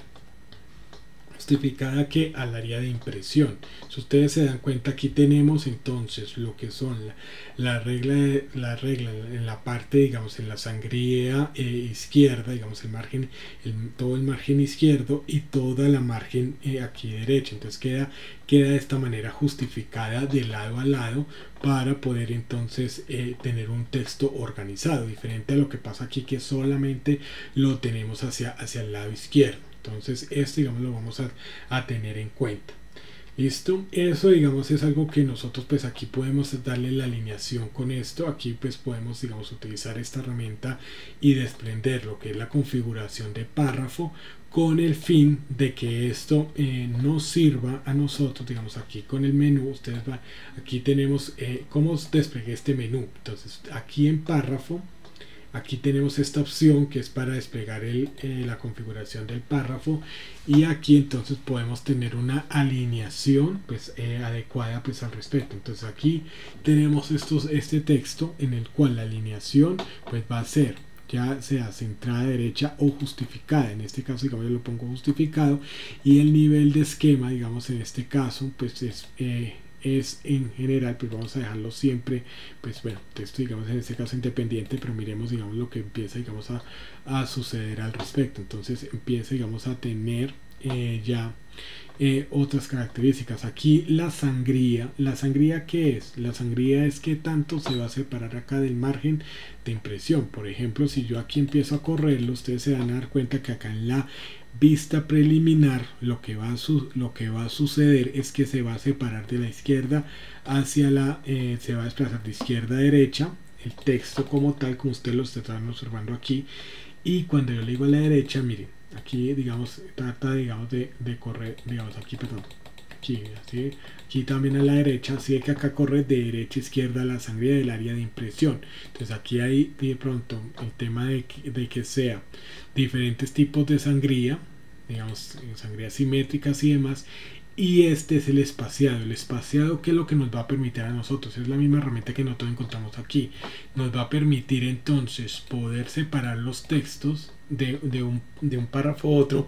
Speaker 1: Justificada que al área de impresión. Si ustedes se dan cuenta, aquí tenemos entonces lo que son la, la regla de, la regla en la parte digamos en la sangría eh, izquierda, digamos el margen, el, todo el margen izquierdo y toda la margen eh, aquí derecha. Entonces queda queda de esta manera justificada de lado a lado para poder entonces eh, tener un texto organizado, diferente a lo que pasa aquí que solamente lo tenemos hacia hacia el lado izquierdo. Entonces esto digamos lo vamos a, a tener en cuenta. Listo, eso digamos es algo que nosotros pues aquí podemos darle la alineación con esto. Aquí pues podemos digamos utilizar esta herramienta y desprender lo que es la configuración de párrafo con el fin de que esto eh, nos sirva a nosotros digamos aquí con el menú. Ustedes van, aquí tenemos eh, cómo desplegué este menú. Entonces aquí en párrafo, aquí tenemos esta opción que es para desplegar el, eh, la configuración del párrafo y aquí entonces podemos tener una alineación pues eh, adecuada pues al respecto. Entonces aquí tenemos estos, este texto en el cual la alineación pues va a ser ya sea centrada derecha o justificada. En este caso digamos yo lo pongo justificado y el nivel de esquema digamos en este caso pues es eh, es en general, pues vamos a dejarlo siempre, pues bueno, texto digamos en este caso independiente, pero miremos digamos lo que empieza digamos a, a suceder al respecto. Entonces empieza digamos a tener eh, ya eh, otras características. Aquí la sangría, la sangría ¿qué es? La sangría es que tanto se va a separar acá del margen de impresión. Por ejemplo, si yo aquí empiezo a correrlo, ustedes se van a dar cuenta que acá en la vista preliminar lo que va a su, lo que va a suceder es que se va a separar de la izquierda hacia la eh, se va a desplazar de izquierda a derecha el texto como tal, como ustedes lo están observando aquí, y cuando yo le digo a la derecha, miren, aquí digamos trata digamos de, de correr, digamos aquí, perdón, aquí, ¿sí? Aquí también a la derecha, así que acá corre de derecha a izquierda la sangría del área de impresión. Entonces aquí hay de pronto el tema de que, de que sea diferentes tipos de sangría, digamos sangría simétricas y demás, y este es el espaciado. El espaciado, que es lo que nos va a permitir a nosotros, es la misma herramienta que nosotros encontramos aquí, nos va a permitir entonces poder separar los textos de, de, un, de un párrafo a otro,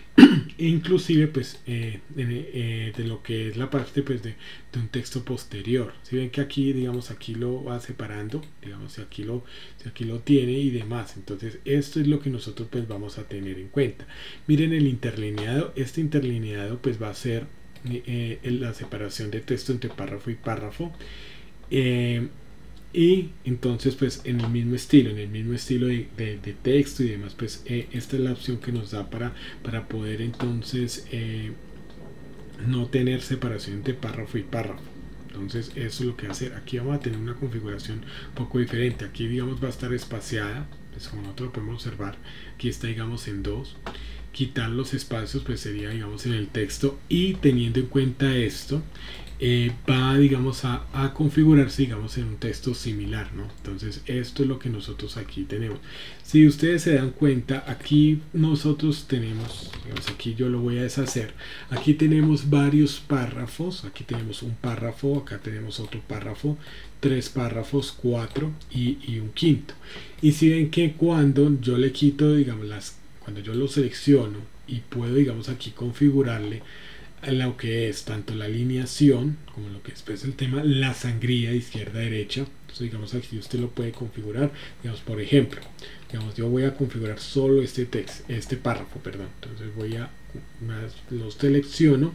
Speaker 1: e inclusive pues eh, de, eh, de lo que es la parte pues de, de un texto posterior. Si ven que aquí digamos aquí lo va separando, digamos si aquí lo si aquí lo tiene y demás. Entonces esto es lo que nosotros pues vamos a tener en cuenta. Miren el interlineado, este interlineado pues va a ser eh, la separación de texto entre párrafo y párrafo. eh, y entonces pues en el mismo estilo, en el mismo estilo de, de, de texto y demás, pues eh, esta es la opción que nos da para, para poder entonces eh, no tener separación entre párrafo y párrafo. Entonces eso es lo que va a hacer. Aquí vamos a tener una configuración un poco diferente. Aquí digamos va a estar espaciada, pues como nosotros lo podemos observar, aquí está digamos en dos. Quitar los espacios pues sería digamos en el texto, y teniendo en cuenta esto eh, va digamos a, a configurarse digamos en un texto similar, ¿no? Entonces esto es lo que nosotros aquí tenemos. Si ustedes se dan cuenta, aquí nosotros tenemos, digamos, aquí yo lo voy a deshacer, aquí tenemos varios párrafos, aquí tenemos un párrafo, acá tenemos otro párrafo, tres párrafos, cuatro y, y un quinto. Y si ven que cuando yo le quito digamos las, cuando yo lo selecciono y puedo digamos aquí configurarle lo que es tanto la alineación como lo que es pues, el tema, la sangría de izquierda a derecha. Entonces digamos aquí usted lo puede configurar, digamos por ejemplo, digamos yo voy a configurar solo este texto, este párrafo, perdón. Entonces voy a, lo selecciono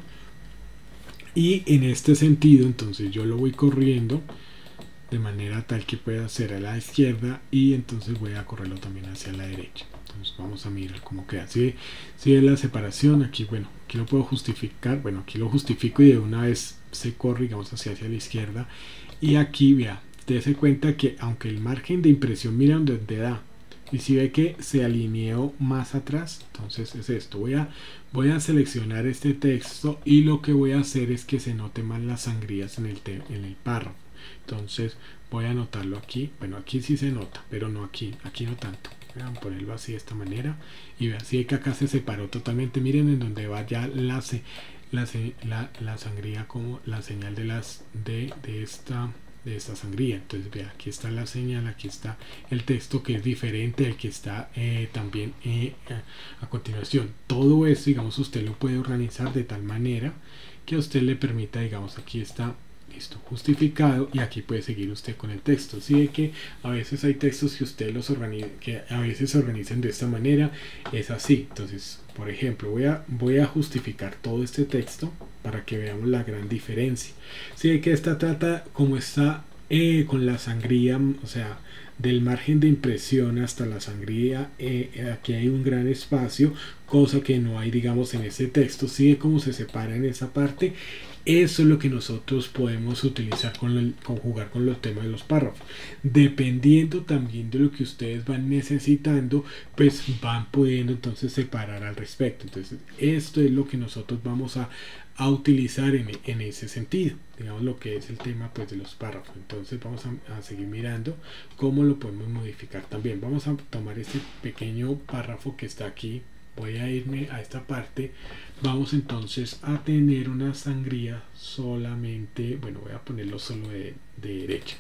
Speaker 1: y en este sentido entonces yo lo voy corriendo de manera tal que pueda ser a la izquierda, y entonces voy a correrlo también hacia la derecha. Entonces vamos a mirar cómo queda. Si, si es la separación, aquí bueno, aquí lo puedo justificar, bueno, aquí lo justifico y de una vez se corre, digamos, hacia, hacia la izquierda. Y aquí, vea, dése cuenta que aunque el margen de impresión, mira donde da, y si ve que se alineó más atrás, entonces es esto. Voy a, voy a seleccionar este texto y lo que voy a hacer es que se note más las sangrías en el, te, en el párrafo. Entonces voy a anotarlo aquí. Bueno, aquí sí se nota, pero no aquí, aquí no tanto. Voy a ponerlo así de esta manera y vean, así que acá se separó totalmente. Miren en donde va ya la, la, la, la sangría, como la señal de las de, de esta de esta sangría. Entonces vean, aquí está la señal, aquí está el texto que es diferente al que está eh, también eh, a, a continuación. Todo esto digamos usted lo puede organizar de tal manera que a usted le permita, digamos, aquí está listo, justificado, y aquí puede seguir usted con el texto. Así de que a veces hay textos que usted los organiza, que a veces se organizan de esta manera, es así. Entonces, por ejemplo, voy a, voy a justificar todo este texto para que veamos la gran diferencia. Así de que esta trata como está eh, con la sangría, o sea, del margen de impresión hasta la sangría, eh, aquí hay un gran espacio, cosa que no hay digamos en este texto. Sigue como se separa en esa parte. Eso es lo que nosotros podemos utilizar con el, conjugar con los temas de los párrafos. Dependiendo también de lo que ustedes van necesitando, pues van pudiendo entonces separar al respecto. Entonces esto es lo que nosotros vamos a, a utilizar en, en ese sentido, digamos lo que es el tema pues de los párrafos. Entonces vamos a, a seguir mirando cómo lo podemos modificar también. Vamos a tomar este pequeño párrafo que está aquí. Voy a irme a esta parte. Vamos entonces a tener una sangría solamente, bueno, voy a ponerlo solo de, de derecha,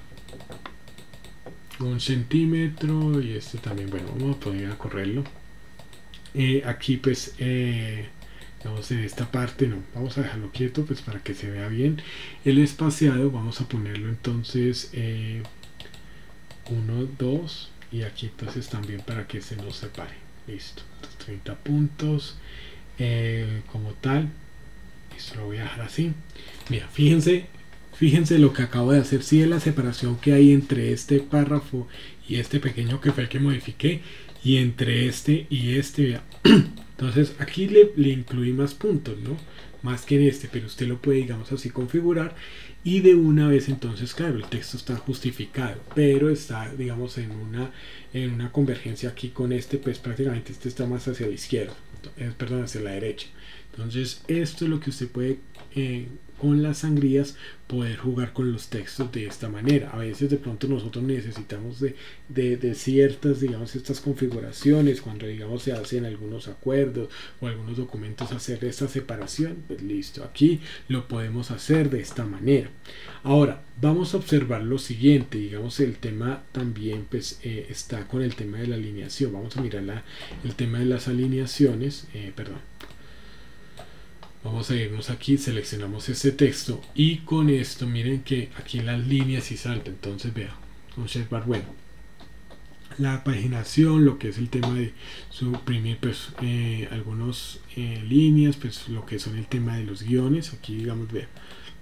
Speaker 1: un centímetro, y este también, bueno, vamos a poner a correrlo. Eh, aquí pues eh, vamos en esta parte, no, vamos a dejarlo quieto pues para que se vea bien el espaciado. Vamos a ponerlo entonces eh, uno, dos, y aquí entonces también para que se nos separe. Listo, treinta puntos eh, como tal. Esto lo voy a dejar así. Mira, fíjense, fíjense lo que acabo de hacer. Si es la separación que hay entre este párrafo y este pequeño que fue el que modifiqué, y entre este y este, vea. Entonces aquí le, le incluí más puntos, ¿no? Más que en este, pero usted lo puede, digamos así, configurar, y de una vez entonces, claro, el texto está justificado, pero está, digamos, en una en una convergencia aquí con este, pues prácticamente este está más hacia la izquierda, eh, perdón, hacia la derecha. Entonces esto es lo que usted puede eh, con las sangrías poder jugar con los textos de esta manera. A veces de pronto nosotros necesitamos de, de, de ciertas, digamos, estas configuraciones cuando digamos se hacen algunos acuerdos o algunos documentos, hacer esta separación. Pues listo, aquí lo podemos hacer de esta manera. Ahora vamos a observar lo siguiente, digamos el tema también pues eh, está con el tema de la alineación. Vamos a mirar la, el tema de las alineaciones, eh, perdón. Vamos a irnos aquí, seleccionamos este texto, y con esto miren que aquí las líneas sí saltan. Entonces vea, observar, bueno, la paginación, lo que es el tema de suprimir pues eh, algunas eh, líneas, pues lo que son el tema de los guiones. Aquí digamos, vea,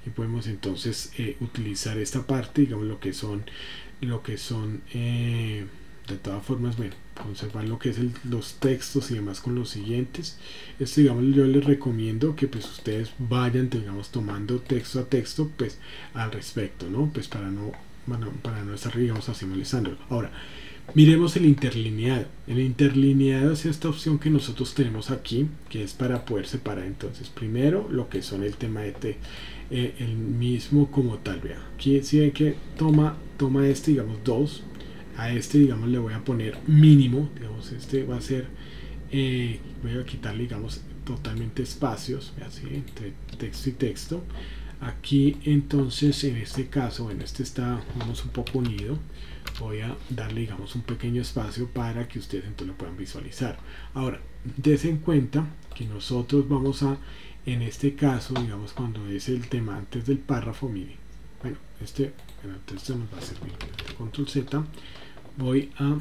Speaker 1: y podemos entonces eh, utilizar esta parte, digamos lo que son lo que son eh, de todas formas, bueno, conservar lo que es el, los textos y demás con los siguientes. Esto, digamos, yo les recomiendo que pues ustedes vayan, digamos, tomando texto a texto pues al respecto, ¿no? Pues para no, bueno, para no estar, digamos, así molestándolo. Ahora, miremos el interlineado. El interlineado es esta opción que nosotros tenemos aquí, que es para poder separar entonces primero lo que son el tema de te, eh, el mismo como tal. Vean, aquí si ven que toma, toma este, digamos, dos. A este, digamos, le voy a poner mínimo, digamos, este va a ser, eh, voy a quitarle, digamos, totalmente espacios, así, entre texto y texto. Aquí, entonces, en este caso, bueno, este está, vamos, un poco unido. Voy a darle, digamos, un pequeño espacio para que ustedes entonces lo puedan visualizar. Ahora, dense en cuenta que nosotros vamos a, en este caso, digamos, cuando es el tema antes del párrafo, mire, bueno, este, bueno, entonces nos va a servir, control Z. Voy a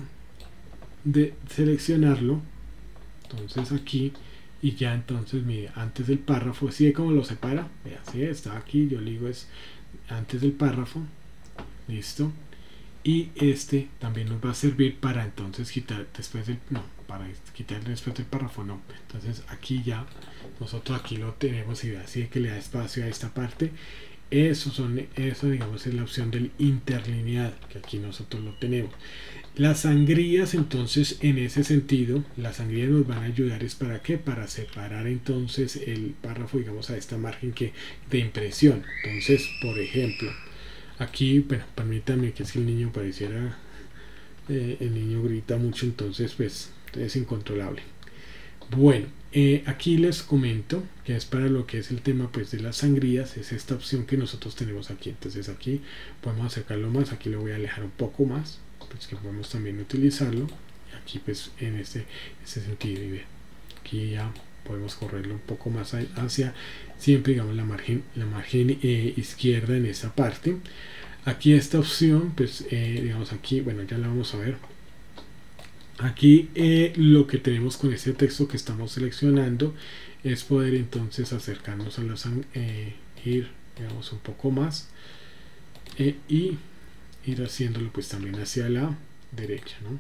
Speaker 1: de seleccionarlo, entonces aquí, y ya entonces mire, antes del párrafo, ¿sí ve cómo lo separa? Vea, ¿sí? Está aquí, yo le digo es antes del párrafo, listo, y este también nos va a servir para entonces quitar después del, no, para quitar después del párrafo, no, entonces aquí ya, nosotros aquí lo tenemos y así que le da espacio a esta parte. Eso son, eso digamos es la opción del interlineado, que aquí nosotros lo tenemos. Las sangrías, entonces, en ese sentido, las sangrías nos van a ayudar es para qué, para separar entonces el párrafo, digamos, a esta margen que de impresión. Entonces, por ejemplo, aquí, bueno, permítanme que es que el niño pareciera, eh, el niño grita mucho, entonces pues es incontrolable. Bueno, eh, aquí les comento que es para lo que es el tema pues de las sangrías, es esta opción que nosotros tenemos aquí. Entonces aquí podemos acercarlo más, aquí lo voy a alejar un poco más, pues que podemos también utilizarlo. Y aquí pues en este, este sentido, y vean, aquí ya podemos correrlo un poco más hacia siempre, digamos, la margen, la margen eh, izquierda en esa parte. Aquí esta opción, pues eh, digamos aquí, bueno, ya la vamos a ver. Aquí eh, lo que tenemos con este texto que estamos seleccionando es poder entonces acercarnos a la eh, ir, digamos, un poco más eh, y ir haciéndolo pues también hacia la derecha, ¿no?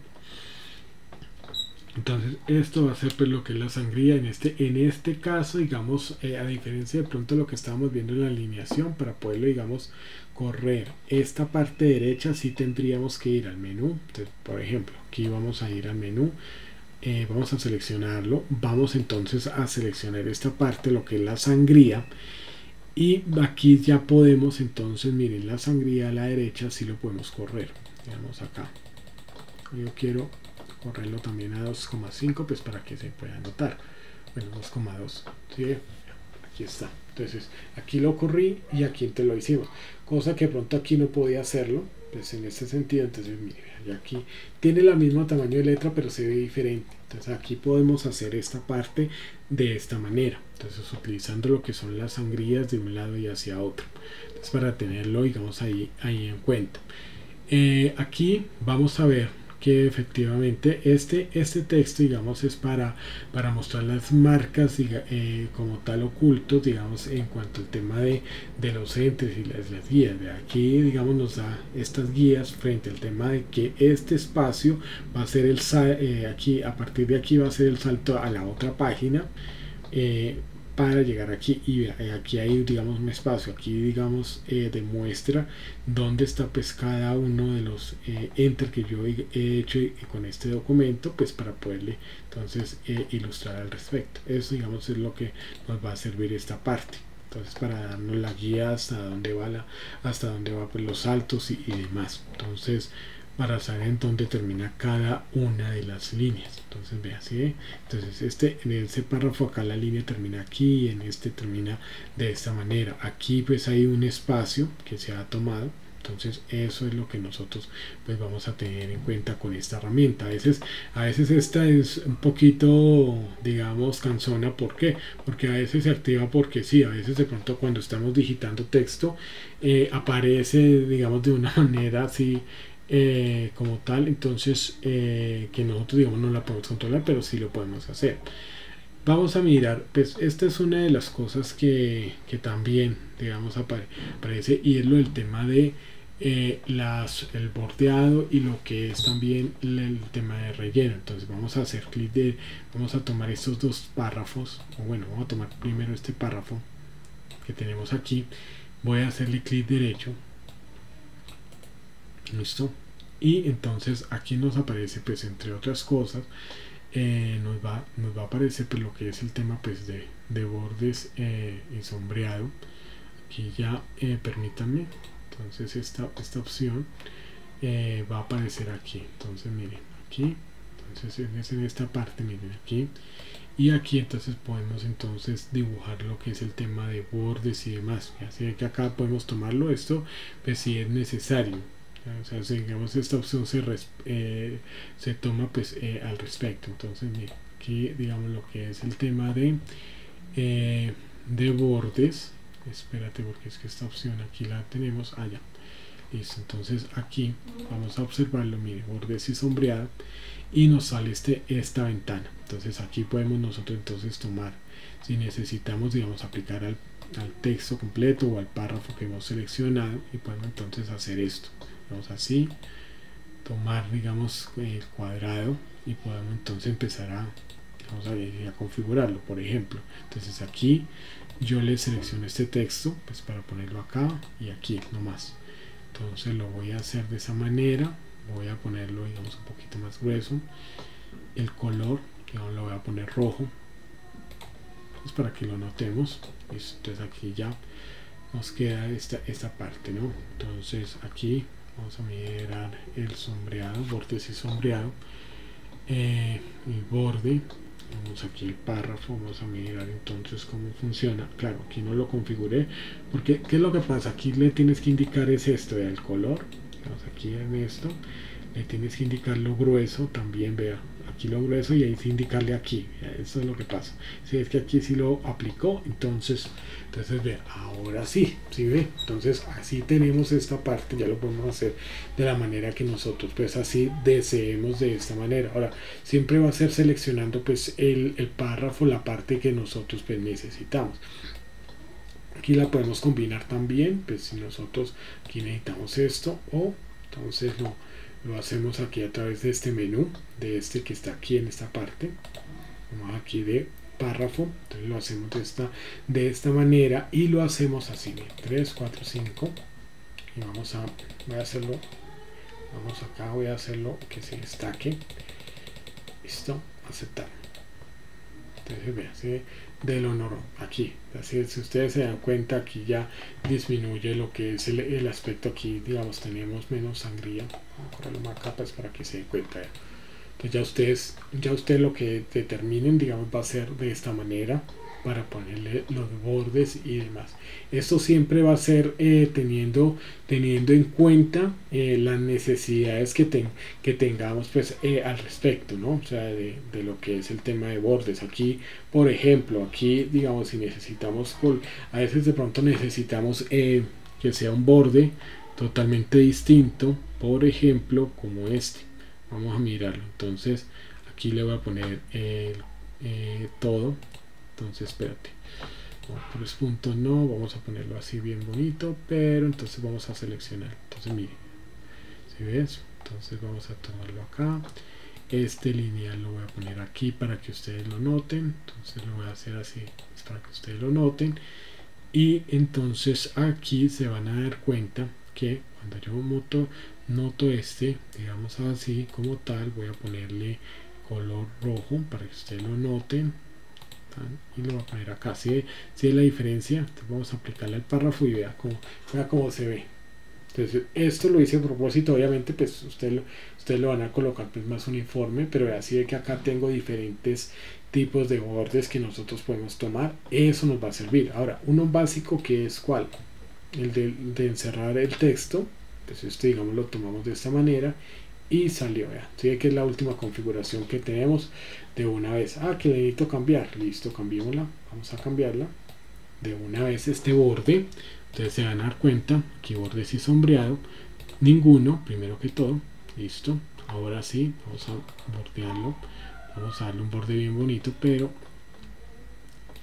Speaker 1: Entonces esto va a ser pues lo que es la sangría en este en este caso, digamos, eh, a diferencia de pronto lo que estábamos viendo en la alineación, para poderlo, digamos, correr esta parte derecha, sí tendríamos que ir al menú. Entonces, por ejemplo, aquí vamos a ir al menú, eh, vamos a seleccionarlo, vamos entonces a seleccionar esta parte, lo que es la sangría, y aquí ya podemos entonces, miren, la sangría a la derecha sí lo podemos correr, digamos acá, yo quiero correrlo también a dos coma cinco, pues para que se pueda notar, bueno, dos coma dos, ¿sí? Aquí está. Entonces aquí lo corrí y aquí te lo hicimos, cosa que de pronto aquí no podía hacerlo, pues en este sentido. Entonces mire, y aquí tiene el mismo tamaño de letra pero se ve diferente. Entonces aquí podemos hacer esta parte de esta manera, entonces utilizando lo que son las sangrías de un lado y hacia otro. Entonces, para tenerlo, digamos, ahí, ahí en cuenta, eh, aquí vamos a ver que efectivamente este, este texto, digamos, es para, para mostrar las marcas, diga, eh, como tal ocultos, digamos, en cuanto al tema de, de los entes y las, las guías. De aquí, digamos, nos da estas guías frente al tema de que este espacio va a ser el eh, aquí, a partir de aquí va a ser el salto a la otra página, eh, para llegar aquí, y aquí hay, digamos, un espacio, aquí, digamos, eh, demuestra dónde está pues cada uno de los eh, enter que yo he hecho con este documento, pues para poderle entonces eh, ilustrar al respecto. Eso, digamos, es lo que nos va a servir esta parte, entonces, para darnos la guía hasta dónde va la, hasta dónde va pues los saltos y, y demás. Entonces, para saber en dónde termina cada una de las líneas. Entonces, vea, ¿sí? Entonces, este, en este párrafo acá la línea termina aquí y en este termina de esta manera. Aquí pues hay un espacio que se ha tomado. Entonces eso es lo que nosotros pues vamos a tener en cuenta con esta herramienta. A veces, a veces esta es un poquito, digamos, cansona. ¿Por qué? Porque a veces se activa porque sí, a veces de pronto cuando estamos digitando texto eh, aparece, digamos, de una manera así eh, como tal, entonces eh, que nosotros, digamos, no la podemos controlar, pero sí lo podemos hacer. vamos a mirar, pues esta es una de las cosas que, que también, digamos, apare aparece, y es lo del tema de eh, las, el bordeado y lo que es también el tema de relleno. Entonces vamos a hacer clic de, vamos a tomar estos dos párrafos, o bueno, vamos a tomar primero este párrafo que tenemos aquí, voy a hacerle clic derecho, listo, y entonces aquí nos aparece, pues entre otras cosas, eh, nos va nos va a aparecer pues lo que es el tema pues de, de bordes eh, y sombreado. Aquí ya eh, permítanme, entonces esta, esta opción eh, va a aparecer aquí, entonces miren aquí, entonces es en esta parte, miren aquí, y aquí entonces podemos entonces dibujar lo que es el tema de bordes y demás, así que acá podemos tomarlo esto pues si es necesario. O sea, si digamos esta opción se, eh, se toma pues eh, al respecto. Entonces mira, aquí digamos lo que es el tema de eh, de bordes, espérate porque es que esta opción aquí la tenemos allá, listo, entonces aquí vamos a observarlo, mire, bordes y sombreado, y nos sale este, esta ventana. Entonces aquí podemos nosotros entonces tomar, si necesitamos digamos aplicar al, al texto completo o al párrafo que hemos seleccionado, y podemos entonces hacer esto, vamos así, tomar digamos el cuadrado, y podemos entonces empezar a, vamos a, ir a configurarlo, por ejemplo. Entonces aquí yo le selecciono este texto pues para ponerlo acá y aquí nomás. Entonces lo voy a hacer de esa manera, voy a ponerlo digamos un poquito más grueso, el color digamos lo voy a poner rojo, pues para que lo notemos. Entonces aquí ya nos queda esta, esta parte, ¿no? Entonces aquí vamos a mirar el sombreado, bordes y sombreado, eh, el borde, vamos aquí el párrafo, vamos a mirar entonces cómo funciona. Claro, aquí no lo configuré porque ¿qué es lo que pasa? Aquí le tienes que indicar es esto, el color, vamos aquí en esto, le tienes que indicar lo grueso también, vea, aquí lo grueso, y ahí sí indicarle aquí, eso es lo que pasa. Si es que aquí sí lo aplicó, entonces entonces ve, ahora sí, ¿sí ve? Entonces así tenemos esta parte, ya lo podemos hacer de la manera que nosotros pues así deseemos, de esta manera. Ahora siempre va a ser seleccionando pues el, el párrafo, la parte que nosotros pues necesitamos. Aquí la podemos combinar también, pues si nosotros aquí necesitamos esto, o entonces lo, lo hacemos aquí a través de este menú, de este que está aquí en esta parte, vamos aquí de párrafo, entonces lo hacemos de esta, de esta manera, y lo hacemos así, tres, cuatro, cinco, y vamos a, voy a hacerlo, vamos acá, voy a hacerlo que se destaque, listo, aceptar. Entonces vea, ¿sí? Del honor aquí, así, si ustedes se dan cuenta, aquí ya disminuye lo que es el, el aspecto. Aquí digamos tenemos menos sangría, vamos a ponerlo más capas para que se den cuenta. Entonces ya ustedes, ya ustedes lo que determinen digamos va a ser de esta manera, para ponerle los bordes y demás. Esto siempre va a ser eh, teniendo teniendo en cuenta eh, las necesidades que, ten, que tengamos pues eh, al respecto, ¿no? O sea, de, de lo que es el tema de bordes. Aquí, por ejemplo, aquí digamos si necesitamos, a veces de pronto necesitamos eh, que sea un borde totalmente distinto, por ejemplo, como este. Vamos a mirarlo. Entonces aquí le voy a poner eh, eh, todo. Entonces espérate, no, por los puntos no, vamos a ponerlo así bien bonito, pero entonces vamos a seleccionar. Entonces mire, ¿sí ves? Entonces vamos a tomarlo acá, este lineal lo voy a poner aquí para que ustedes lo noten. Entonces lo voy a hacer así para que ustedes lo noten, y entonces aquí se van a dar cuenta que cuando yo noto, noto este, digamos así como tal, voy a ponerle color rojo para que ustedes lo noten, y lo voy a poner acá. Si ¿Sí, es la diferencia? Entonces vamos a aplicarle al párrafo y vea cómo, vea cómo se ve. Entonces esto lo hice a propósito, obviamente pues ustedes lo, ustedes lo van a colocar pues más uniforme, pero así de que acá tengo diferentes tipos de bordes que nosotros podemos tomar. Eso nos va a servir. Ahora, uno básico, que es ¿cuál? El de, de encerrar el texto. Pues este digamos lo tomamos de esta manera y salió, vea, ¿sí? Que es la última configuración que tenemos de una vez. Ah, que le necesito cambiar, listo, cambiémosla, vamos a cambiarla de una vez este borde. Ustedes se van a dar cuenta, aquí bordes y sombreado, ninguno, primero que todo, listo. Ahora sí, vamos a bordearlo, vamos a darle un borde bien bonito, pero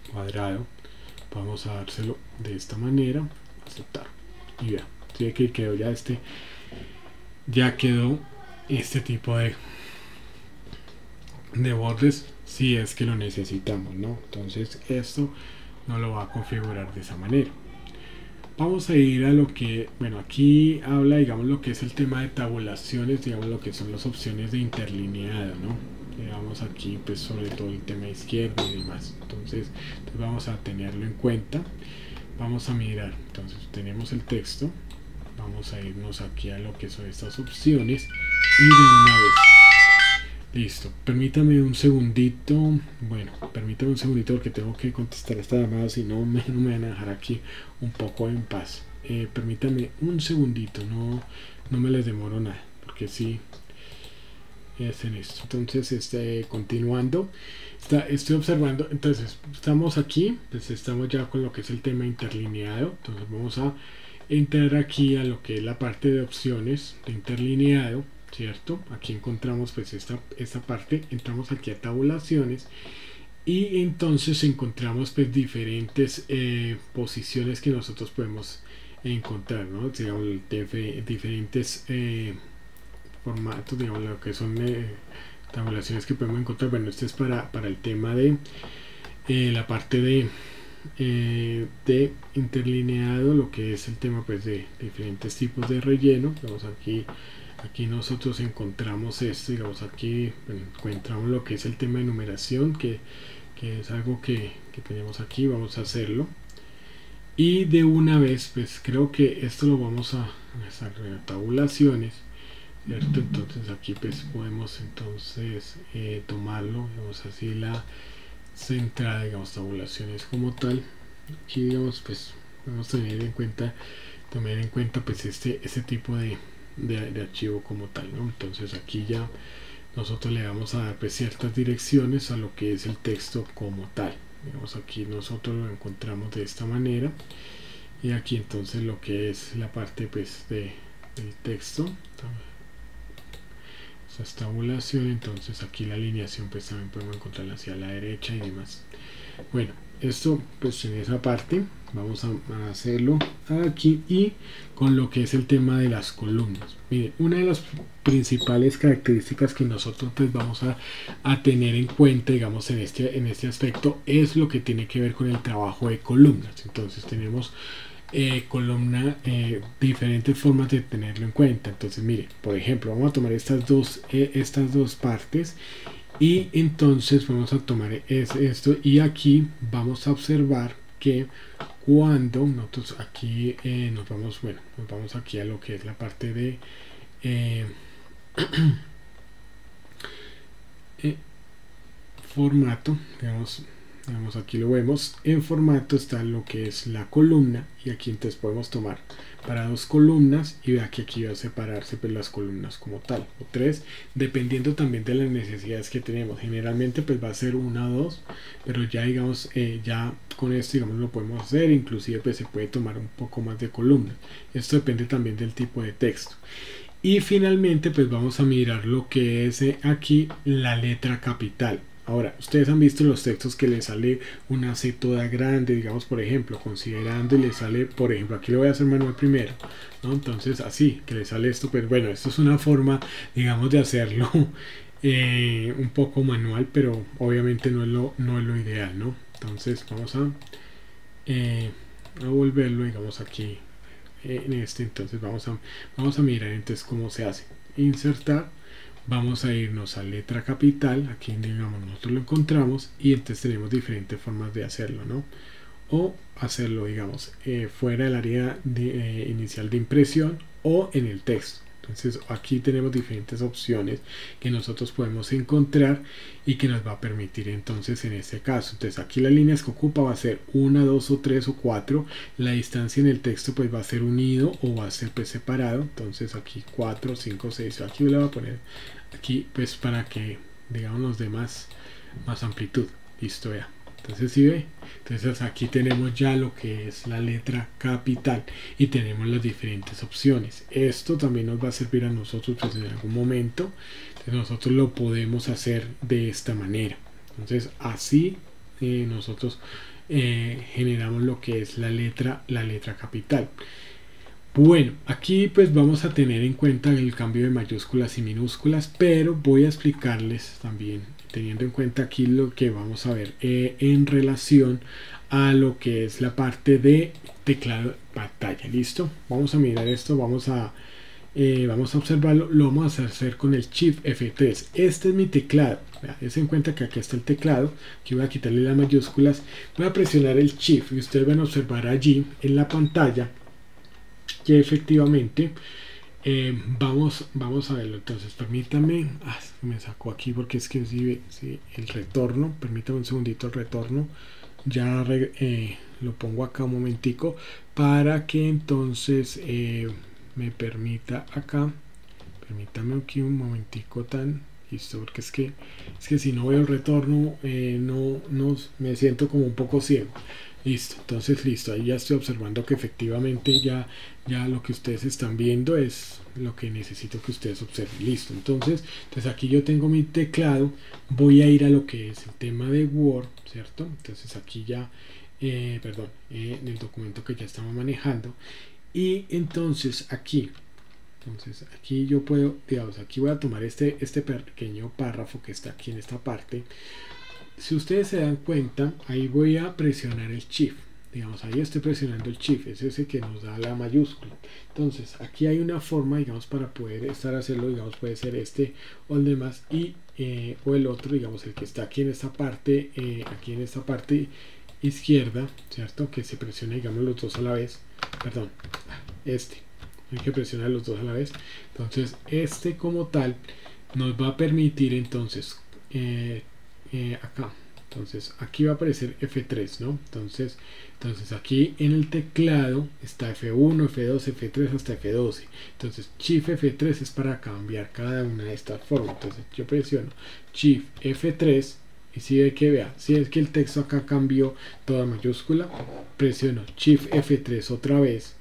Speaker 1: cuadrado, vamos a dárselo de esta manera, aceptar, y vean, ¿sí? Que quedó ya este, ya quedó este tipo de de bordes si es que lo necesitamos, ¿no? Entonces esto no lo va a configurar de esa manera. Vamos a ir a lo que, bueno, aquí habla, digamos, lo que es el tema de tabulaciones, digamos, lo que son las opciones de interlineado, ¿no? Digamos aquí, pues, sobre todo el tema izquierdo y demás. Entonces, entonces vamos a tenerlo en cuenta. Vamos a mirar, entonces tenemos el texto, vamos a irnos aquí a lo que son estas opciones y de una vez. Listo, permítame un segundito, bueno, permítame un segundito porque tengo que contestar esta llamada, si no me, no me van a dejar aquí un poco en paz. Eh, permítame un segundito, no, no me les demoro nada, porque sí, es en esto. Entonces, este, continuando, está, estoy observando, entonces, estamos aquí, pues estamos ya con lo que es el tema interlineado, entonces vamos a entrar aquí a lo que es la parte de opciones de interlineado. ¿Cierto? Aquí encontramos pues esta, esta parte, entramos aquí a tabulaciones y entonces encontramos pues diferentes eh, posiciones que nosotros podemos encontrar, ¿no? Digamos, diferentes eh, formatos, digamos, lo que son eh, tabulaciones que podemos encontrar. Bueno, este es para, para el tema de eh, la parte de eh, de interlineado, lo que es el tema pues de diferentes tipos de relleno. Vamos aquí. Aquí nosotros encontramos esto, digamos aquí bueno, encontramos lo que es el tema de numeración, que, que es algo que, que tenemos aquí, vamos a hacerlo. Y de una vez, pues creo que esto lo vamos a desarrollar tabulaciones, ¿cierto? Entonces aquí pues podemos entonces eh, tomarlo, digamos así la centrada, digamos tabulaciones como tal. Aquí digamos pues vamos a tener en cuenta, tener en cuenta pues este, este tipo de De, de archivo como tal, ¿no? Entonces aquí ya nosotros le vamos a dar pues, ciertas direcciones a lo que es el texto como tal. Digamos aquí nosotros lo encontramos de esta manera y aquí entonces lo que es la parte pues de, del texto, esta tabulación, entonces aquí la alineación pues también podemos encontrarla hacia la derecha y demás. Bueno, esto pues en esa parte vamos a, a hacerlo aquí y con lo que es el tema de las columnas. Miren, una de las principales características que nosotros pues vamos a, a tener en cuenta, digamos, en este, en este aspecto es lo que tiene que ver con el trabajo de columnas. Entonces tenemos eh, columna, eh, diferentes formas de tenerlo en cuenta. Entonces miren, por ejemplo, vamos a tomar estas dos, eh, estas dos partes y entonces vamos a tomar es esto y aquí vamos a observar que cuando nosotros aquí eh, nos vamos, bueno, nos vamos aquí a lo que es la parte de eh, eh, formato, digamos, digamos, aquí lo vemos, en formato está lo que es la columna y aquí entonces podemos tomar para dos columnas y vea que aquí va a separarse pues las columnas como tal, o tres, dependiendo también de las necesidades que tenemos. Generalmente pues va a ser una o dos, pero ya digamos, eh, ya con esto digamos lo podemos hacer, inclusive pues se puede tomar un poco más de columnas. Esto depende también del tipo de texto. Y finalmente pues vamos a mirar lo que es eh, aquí la letra capital. Ahora, ustedes han visto los textos que le sale una C toda grande, digamos, por ejemplo, considerando y le sale, por ejemplo, aquí lo voy a hacer manual primero, ¿no? Entonces, así, que le sale esto, pues bueno, esto es una forma, digamos, de hacerlo eh, un poco manual, pero obviamente no es lo, no es lo ideal, ¿no? Entonces, vamos a, eh, a volverlo, digamos, aquí eh, en este, entonces vamos a, vamos a mirar entonces cómo se hace. Insertar. Vamos a irnos a letra capital, aquí digamos nosotros lo encontramos y entonces tenemos diferentes formas de hacerlo, ¿no? O hacerlo digamos eh, fuera del área de, eh, inicial de impresión o en el texto. Entonces aquí tenemos diferentes opciones que nosotros podemos encontrar y que nos va a permitir entonces en este caso. Entonces aquí las líneas que ocupa va a ser una, dos o tres o cuatro. La distancia en el texto pues va a ser unido o va a ser pues separado. Entonces aquí cuatro, cinco, seis. Aquí le voy a poner aquí pues para que digamos nos dé más, más amplitud. Listo, ya. Entonces si ve, entonces aquí tenemos ya lo que es la letra capital y tenemos las diferentes opciones. Esto también nos va a servir a nosotros pues en algún momento. Entonces nosotros lo podemos hacer de esta manera. Entonces así eh, nosotros eh, generamos lo que es la letra, la letra capital. Bueno, aquí pues vamos a tener en cuenta el cambio de mayúsculas y minúsculas, pero voy a explicarles también, teniendo en cuenta aquí lo que vamos a ver eh, en relación a lo que es la parte de teclado de pantalla. ¿Listo? Vamos a mirar esto, vamos a, eh, vamos a observarlo, lo vamos a hacer con el Shift F tres. Este es mi teclado. Dense en cuenta que aquí está el teclado. Aquí voy a quitarle las mayúsculas, voy a presionar el Shift y ustedes van a observar allí en la pantalla que efectivamente eh, vamos, vamos a verlo. Entonces permítame, ah, me sacó aquí porque es que si, si el retorno, permítame un segundito el retorno, ya eh, lo pongo acá un momentico para que entonces eh, me permita acá, permítame aquí un momentico tan listo, porque es que es que si no veo el retorno eh, no, no me siento como un poco ciego. Listo, entonces listo, ahí ya estoy observando que efectivamente ya, ya lo que ustedes están viendo es lo que necesito que ustedes observen. Listo, entonces, entonces aquí yo tengo mi teclado, voy a ir a lo que es el tema de Word, ¿cierto? Entonces aquí ya, eh, perdón, eh, en el documento que ya estamos manejando, y entonces aquí, entonces aquí yo puedo, digamos, aquí voy a tomar este, este pequeño párrafo que está aquí en esta parte. Si ustedes se dan cuenta, ahí voy a presionar el Shift, digamos, ahí estoy presionando el Shift, es ese que nos da la mayúscula. Entonces aquí hay una forma, digamos, para poder estar hacerlo, digamos, puede ser este o el demás, y eh, o el otro, digamos, el que está aquí en esta parte, eh, aquí en esta parte izquierda, cierto, que se presiona, digamos, los dos a la vez, perdón, este, hay que presionar los dos a la vez. Entonces este como tal nos va a permitir entonces eh, Eh, acá, entonces aquí va a aparecer F tres, ¿no? Entonces, entonces aquí en el teclado está F uno, F dos, F tres hasta F doce. Entonces Shift F tres es para cambiar cada una de estas formas. Entonces yo presiono Shift F tres y si ve que vea, si es que el texto acá cambió toda mayúscula, presiono Shift F tres otra vez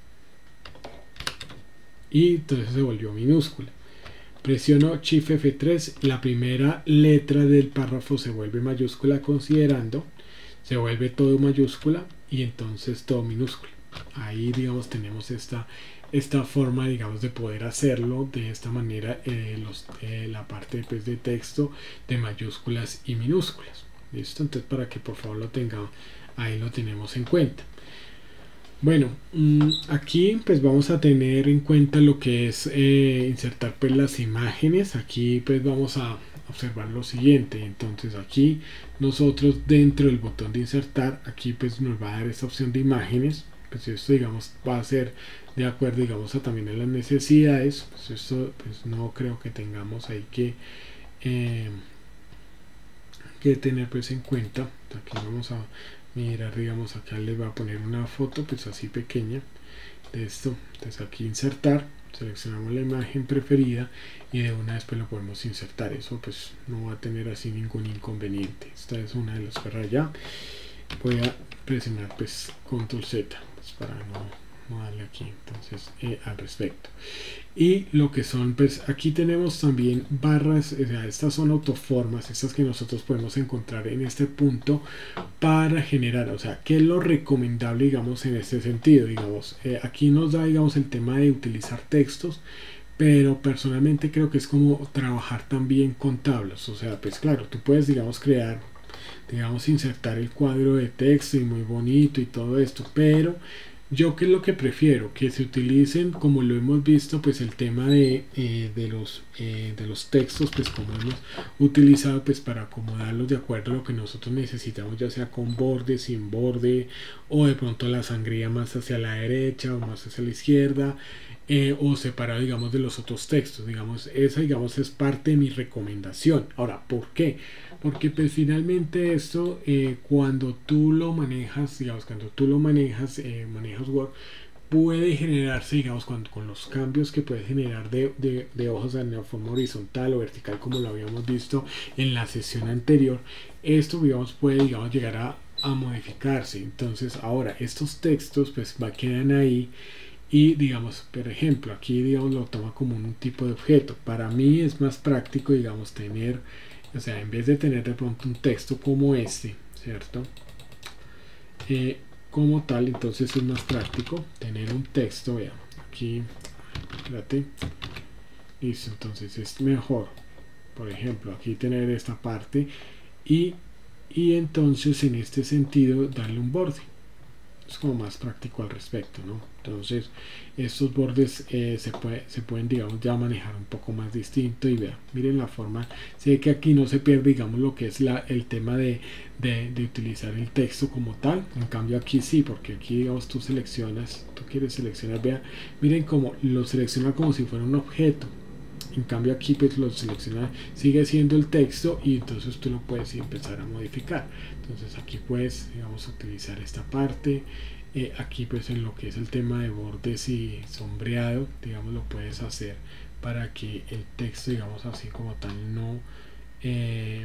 Speaker 1: y entonces se volvió minúscula. Presiono Shift F tres, la primera letra del párrafo se vuelve mayúscula considerando, se vuelve todo mayúscula y entonces todo minúscula. Ahí digamos tenemos esta, esta forma digamos de poder hacerlo de esta manera, eh, los, eh, la parte pues, de texto de mayúsculas y minúsculas. ¿Listo? Entonces para que por favor lo tengamos, ahí lo tenemos en cuenta. Bueno, aquí pues vamos a tener en cuenta lo que es eh, insertar pues las imágenes. Aquí pues vamos a observar lo siguiente. Entonces aquí nosotros dentro del botón de insertar, aquí pues nos va a dar esta opción de imágenes. Pues esto digamos va a ser de acuerdo digamos a también a las necesidades. Pues esto pues no creo que tengamos ahí que eh, que tener pues en cuenta. Aquí vamos a mirar, digamos acá les va a poner una foto pues así pequeña de esto. Entonces aquí insertar, seleccionamos la imagen preferida y de una vez pues lo podemos insertar. Eso pues no va a tener así ningún inconveniente. Esta es una de las para allá. Voy a presionar pues control Z pues para no, no darle aquí entonces eh, al respecto. Y lo que son pues aquí tenemos también barras, o sea, estas son autoformas, estas que nosotros podemos encontrar en este punto para generar, o sea, qué es lo recomendable digamos en este sentido. Digamos eh, aquí nos da digamos el tema de utilizar textos, pero personalmente creo que es como trabajar también con tablas. O sea, pues claro, tú puedes digamos crear, digamos insertar el cuadro de texto y muy bonito y todo esto, pero yo que es lo que prefiero, que se utilicen como lo hemos visto pues el tema de, eh, de, los, eh, de los textos pues como hemos utilizado pues para acomodarlos de acuerdo a lo que nosotros necesitamos, ya sea con borde, sin borde, o de pronto la sangría más hacia la derecha o más hacia la izquierda, eh, o separado digamos de los otros textos. Digamos esa digamos es parte de mi recomendación. Ahora, ¿por qué? Porque pues finalmente esto eh, cuando tú lo manejas, digamos cuando tú lo manejas, eh, manejas Word, puede generarse digamos con, con los cambios que puede generar de, de, de hojas en la forma horizontal o vertical como lo habíamos visto en la sesión anterior. Esto digamos puede digamos llegar a, a modificarse. Entonces ahora estos textos pues va, quedan ahí. Y digamos, por ejemplo, aquí digamos lo toma como un tipo de objeto. Para mí es más práctico digamos tener, o sea, en vez de tener de pronto un texto como este, ¿cierto? eh, como tal, entonces es más práctico tener un texto. Vean, aquí, espérate, listo, entonces es mejor, por ejemplo, aquí tener esta parte y, y entonces en este sentido darle un borde. Es como más práctico al respecto, ¿no? Entonces estos bordes eh, se, puede, se pueden, digamos, ya manejar un poco más distinto. Y vean, miren la forma, sé que aquí no se pierde, digamos, lo que es la, el tema de, de, de utilizar el texto como tal. En cambio aquí sí, porque aquí, digamos, tú seleccionas, tú quieres seleccionar, vean, miren cómo lo selecciona como si fuera un objeto. En cambio aquí pues lo selecciona, sigue siendo el texto, y entonces tú lo puedes empezar a modificar. Entonces aquí puedes, digamos, utilizar esta parte. Eh, aquí pues en lo que es el tema de bordes y sombreado, digamos, lo puedes hacer para que el texto, digamos, así como tal no eh,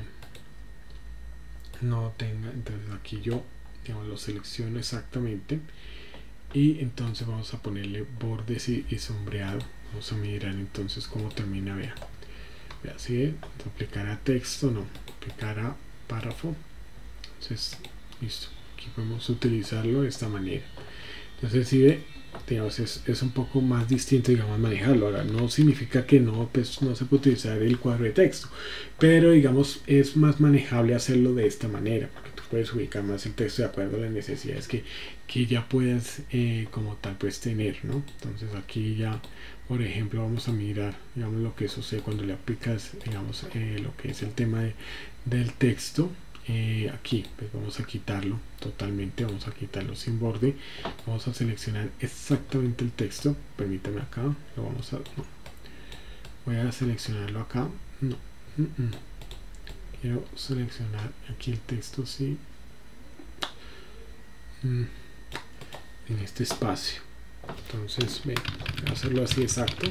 Speaker 1: no tenga. Entonces aquí yo, digamos, lo selecciono exactamente, y entonces vamos a ponerle bordes y, y sombreado. Vamos a mirar entonces cómo termina. Vean, vean, si aplicar a texto, no, aplicar a párrafo. Entonces listo, aquí podemos utilizarlo de esta manera. Entonces si ve, digamos, es, es un poco más distinto, digamos, manejarlo. Ahora no significa que no, pues, no se puede utilizar el cuadro de texto, pero digamos es más manejable hacerlo de esta manera, porque tú puedes ubicar más el texto de acuerdo a las necesidades que, que ya puedas eh, como tal pues tener, ¿no? Entonces aquí ya, por ejemplo, vamos a mirar, digamos, lo que sucede cuando le aplicas, digamos, eh, lo que es el tema de, del texto. Eh, aquí pues vamos a quitarlo totalmente, vamos a quitarlo sin borde, vamos a seleccionar exactamente el texto. Permítame acá, lo vamos a, no. voy a seleccionarlo acá, no, mm -mm. quiero seleccionar aquí el texto, sí, mm. en este espacio. Entonces ven, voy a hacerlo así exacto,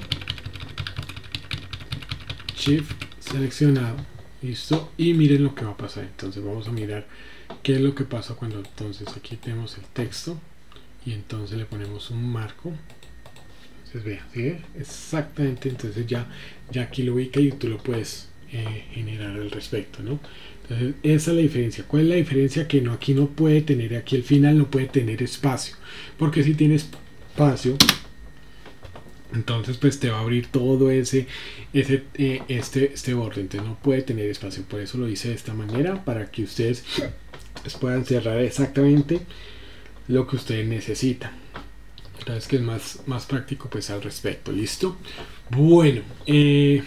Speaker 1: shift seleccionado, listo, y miren lo que va a pasar. Entonces vamos a mirar qué es lo que pasa cuando entonces aquí tenemos el texto y entonces le ponemos un marco. Entonces vean, ¿sí? Exactamente, entonces ya, ya aquí lo ubica y tú lo puedes eh, generar al respecto, ¿no? Entonces esa es la diferencia. ¿Cuál es la diferencia? Que no, aquí no puede tener, aquí al final no puede tener espacio, porque si tienes espacio, entonces pues te va a abrir todo ese, ese eh, este, este borde, entonces no puede tener espacio. Por eso lo hice de esta manera, para que ustedes pues, puedan cerrar exactamente lo que ustedes necesitan. Entonces que es más, más práctico pues al respecto. Listo. Bueno, eh,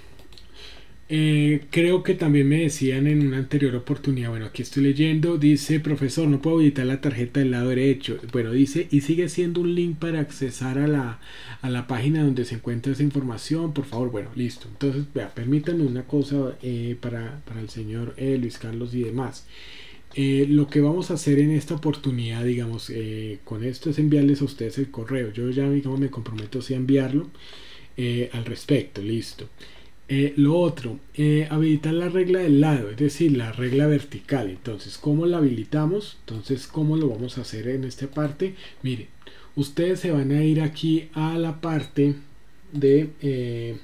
Speaker 1: Eh, creo que también me decían en una anterior oportunidad, bueno, aquí estoy leyendo, dice: profesor, no puedo editar la tarjeta del lado derecho. Bueno, dice, y sigue siendo un link para accesar a la, a la página donde se encuentra esa información, por favor. Bueno, listo. Entonces, vea, permítanme una cosa eh, para, para el señor eh, Luis Carlos y demás. Eh, lo que vamos a hacer en esta oportunidad, digamos, eh, con esto es enviarles a ustedes el correo. Yo ya, digamos, me comprometo sí, a enviarlo eh, al respecto, listo. Eh, lo otro, eh, habilitar la regla del lado, es decir, la regla vertical. Entonces, ¿cómo la habilitamos? Entonces, ¿cómo lo vamos a hacer en esta parte? Miren, ustedes se van a ir aquí a la parte de eh,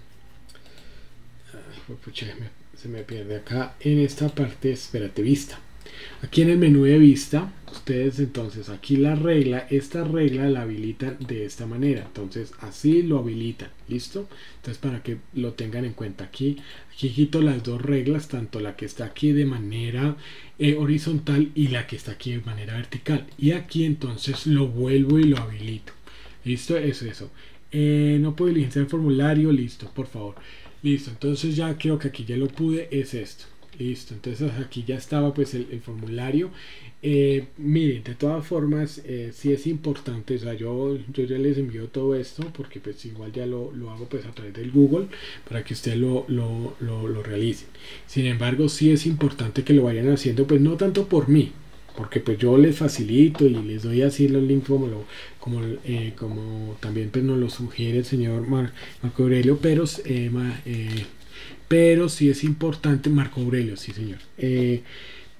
Speaker 1: pucha, se me pierde acá en esta parte, espérate, vista. Aquí en el menú de vista, ustedes entonces aquí la regla, esta regla la habilitan de esta manera. Entonces así lo habilitan, ¿listo? Entonces para que lo tengan en cuenta, aquí, aquí quito las dos reglas, tanto la que está aquí de manera eh, horizontal y la que está aquí de manera vertical. Y aquí entonces lo vuelvo y lo habilito. ¿Listo? Eso, eso. Eh, no puedo diligenciar el formulario, listo, por favor. Listo, entonces ya creo que aquí ya lo pude, es esto. Listo, entonces aquí ya estaba pues el, el formulario. Eh, miren, de todas formas, eh, sí es importante, o sea, yo, yo ya les envío todo esto porque pues igual ya lo, lo hago pues a través del Google para que ustedes lo, lo, lo, lo realicen. Sin embargo, sí es importante que lo vayan haciendo, pues no tanto por mí, porque pues yo les facilito y les doy así los links como, lo, como, eh, como también pues nos lo sugiere el señor Mar, Marco Aurelio, pero eh, eh, pero sí es importante, Marco Aurelio, sí señor, eh,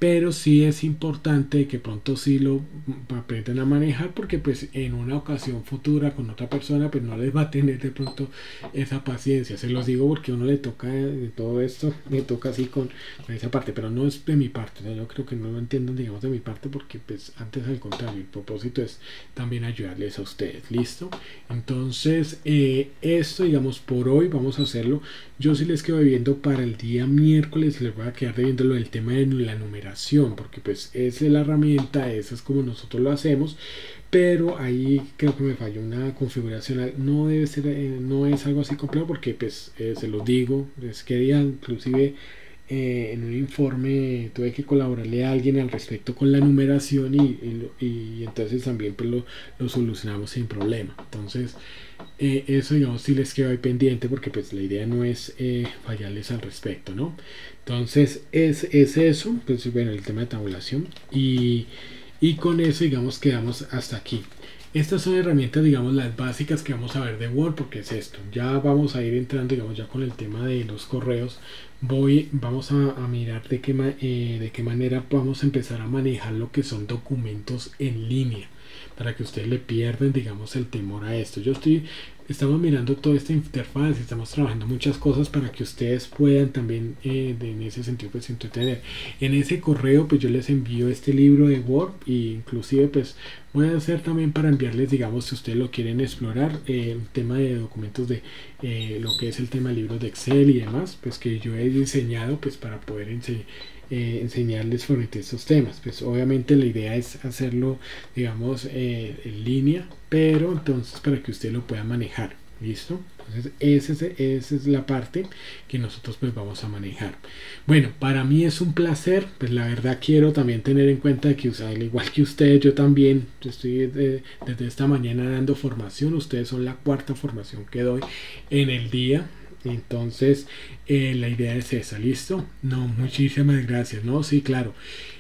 Speaker 1: pero sí es importante que pronto sí lo aprendan a manejar, porque pues en una ocasión futura con otra persona pues no les va a tener de pronto esa paciencia. Se los digo porque a uno le toca de todo esto, le toca así con, con esa parte, pero no es de mi parte, o sea, yo creo que no lo entiendan, digamos, de mi parte, porque pues antes al contrario, el propósito es también ayudarles a ustedes. ¿Listo? Entonces eh, esto, digamos, por hoy vamos a hacerlo. Yo sí les quedo viendo para el día miércoles, les voy a quedar debiendo lo del tema de la numeración, porque pues esa es la herramienta, esa es como nosotros lo hacemos, pero ahí creo que me falló una configuración. No debe ser, eh, no es algo así complejo, porque pues eh, se los digo, les quería inclusive eh, en un informe tuve que colaborarle a alguien al respecto con la numeración, y, y, y entonces también pues lo, lo solucionamos sin problema. Entonces eh, eso, digamos, sí les quedo ahí pendiente, porque pues la idea no es eh, fallarles al respecto, ¿no? Entonces es, es eso, pues bueno, el tema de tabulación, y, y con eso, digamos, quedamos hasta aquí. Estas son herramientas, digamos, las básicas que vamos a ver de Word, porque es esto. Ya vamos a ir entrando, digamos, ya con el tema de los correos. Voy, vamos a, a mirar de qué, eh, de qué manera vamos a empezar a manejar lo que son documentos en línea, para que ustedes le pierdan, digamos, el temor a esto. Yo estoy, estamos mirando toda esta interfaz, estamos trabajando muchas cosas para que ustedes puedan también eh, de, en ese sentido pues entretener. En ese correo pues yo les envío este libro de Word, e inclusive pues voy a hacer también para enviarles, digamos, si ustedes lo quieren explorar, eh, el tema de documentos de eh, lo que es el tema de libros de Excel y demás, pues que yo he diseñado pues para poder enseñar Eh, enseñarles sobre estos temas. Pues obviamente la idea es hacerlo, digamos, eh, en línea, pero entonces para que usted lo pueda manejar. ¿Listo? Entonces esa es, esa es la parte que nosotros pues vamos a manejar. Bueno, para mí es un placer, pues la verdad quiero también tener en cuenta que, o sea, al igual que ustedes, yo también estoy de, desde esta mañana dando formación. Ustedes son la cuarta formación que doy en el día. Entonces eh, la idea es esa. ¿Listo? No, muchísimas gracias. No, sí, claro.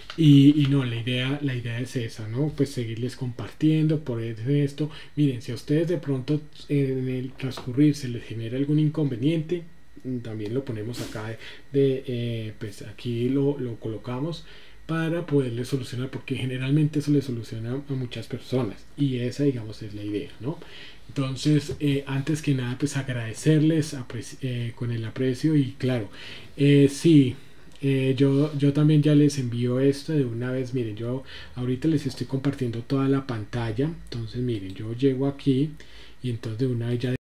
Speaker 1: Y, y no, la idea, la idea es esa, ¿no? Pues seguirles compartiendo por esto. Miren, si a ustedes de pronto eh, en el transcurrir se les genera algún inconveniente, también lo ponemos acá de, de eh, pues aquí lo, lo colocamos para poderle solucionar, porque generalmente eso le soluciona a muchas personas, y esa, digamos, es la idea, ¿no? Entonces eh, antes que nada pues agradecerles eh, con el aprecio, y claro, eh, sí, eh, yo, yo también ya les envío esto de una vez. Miren, yo ahorita les estoy compartiendo toda la pantalla, entonces miren, yo llego aquí y entonces de una vez ya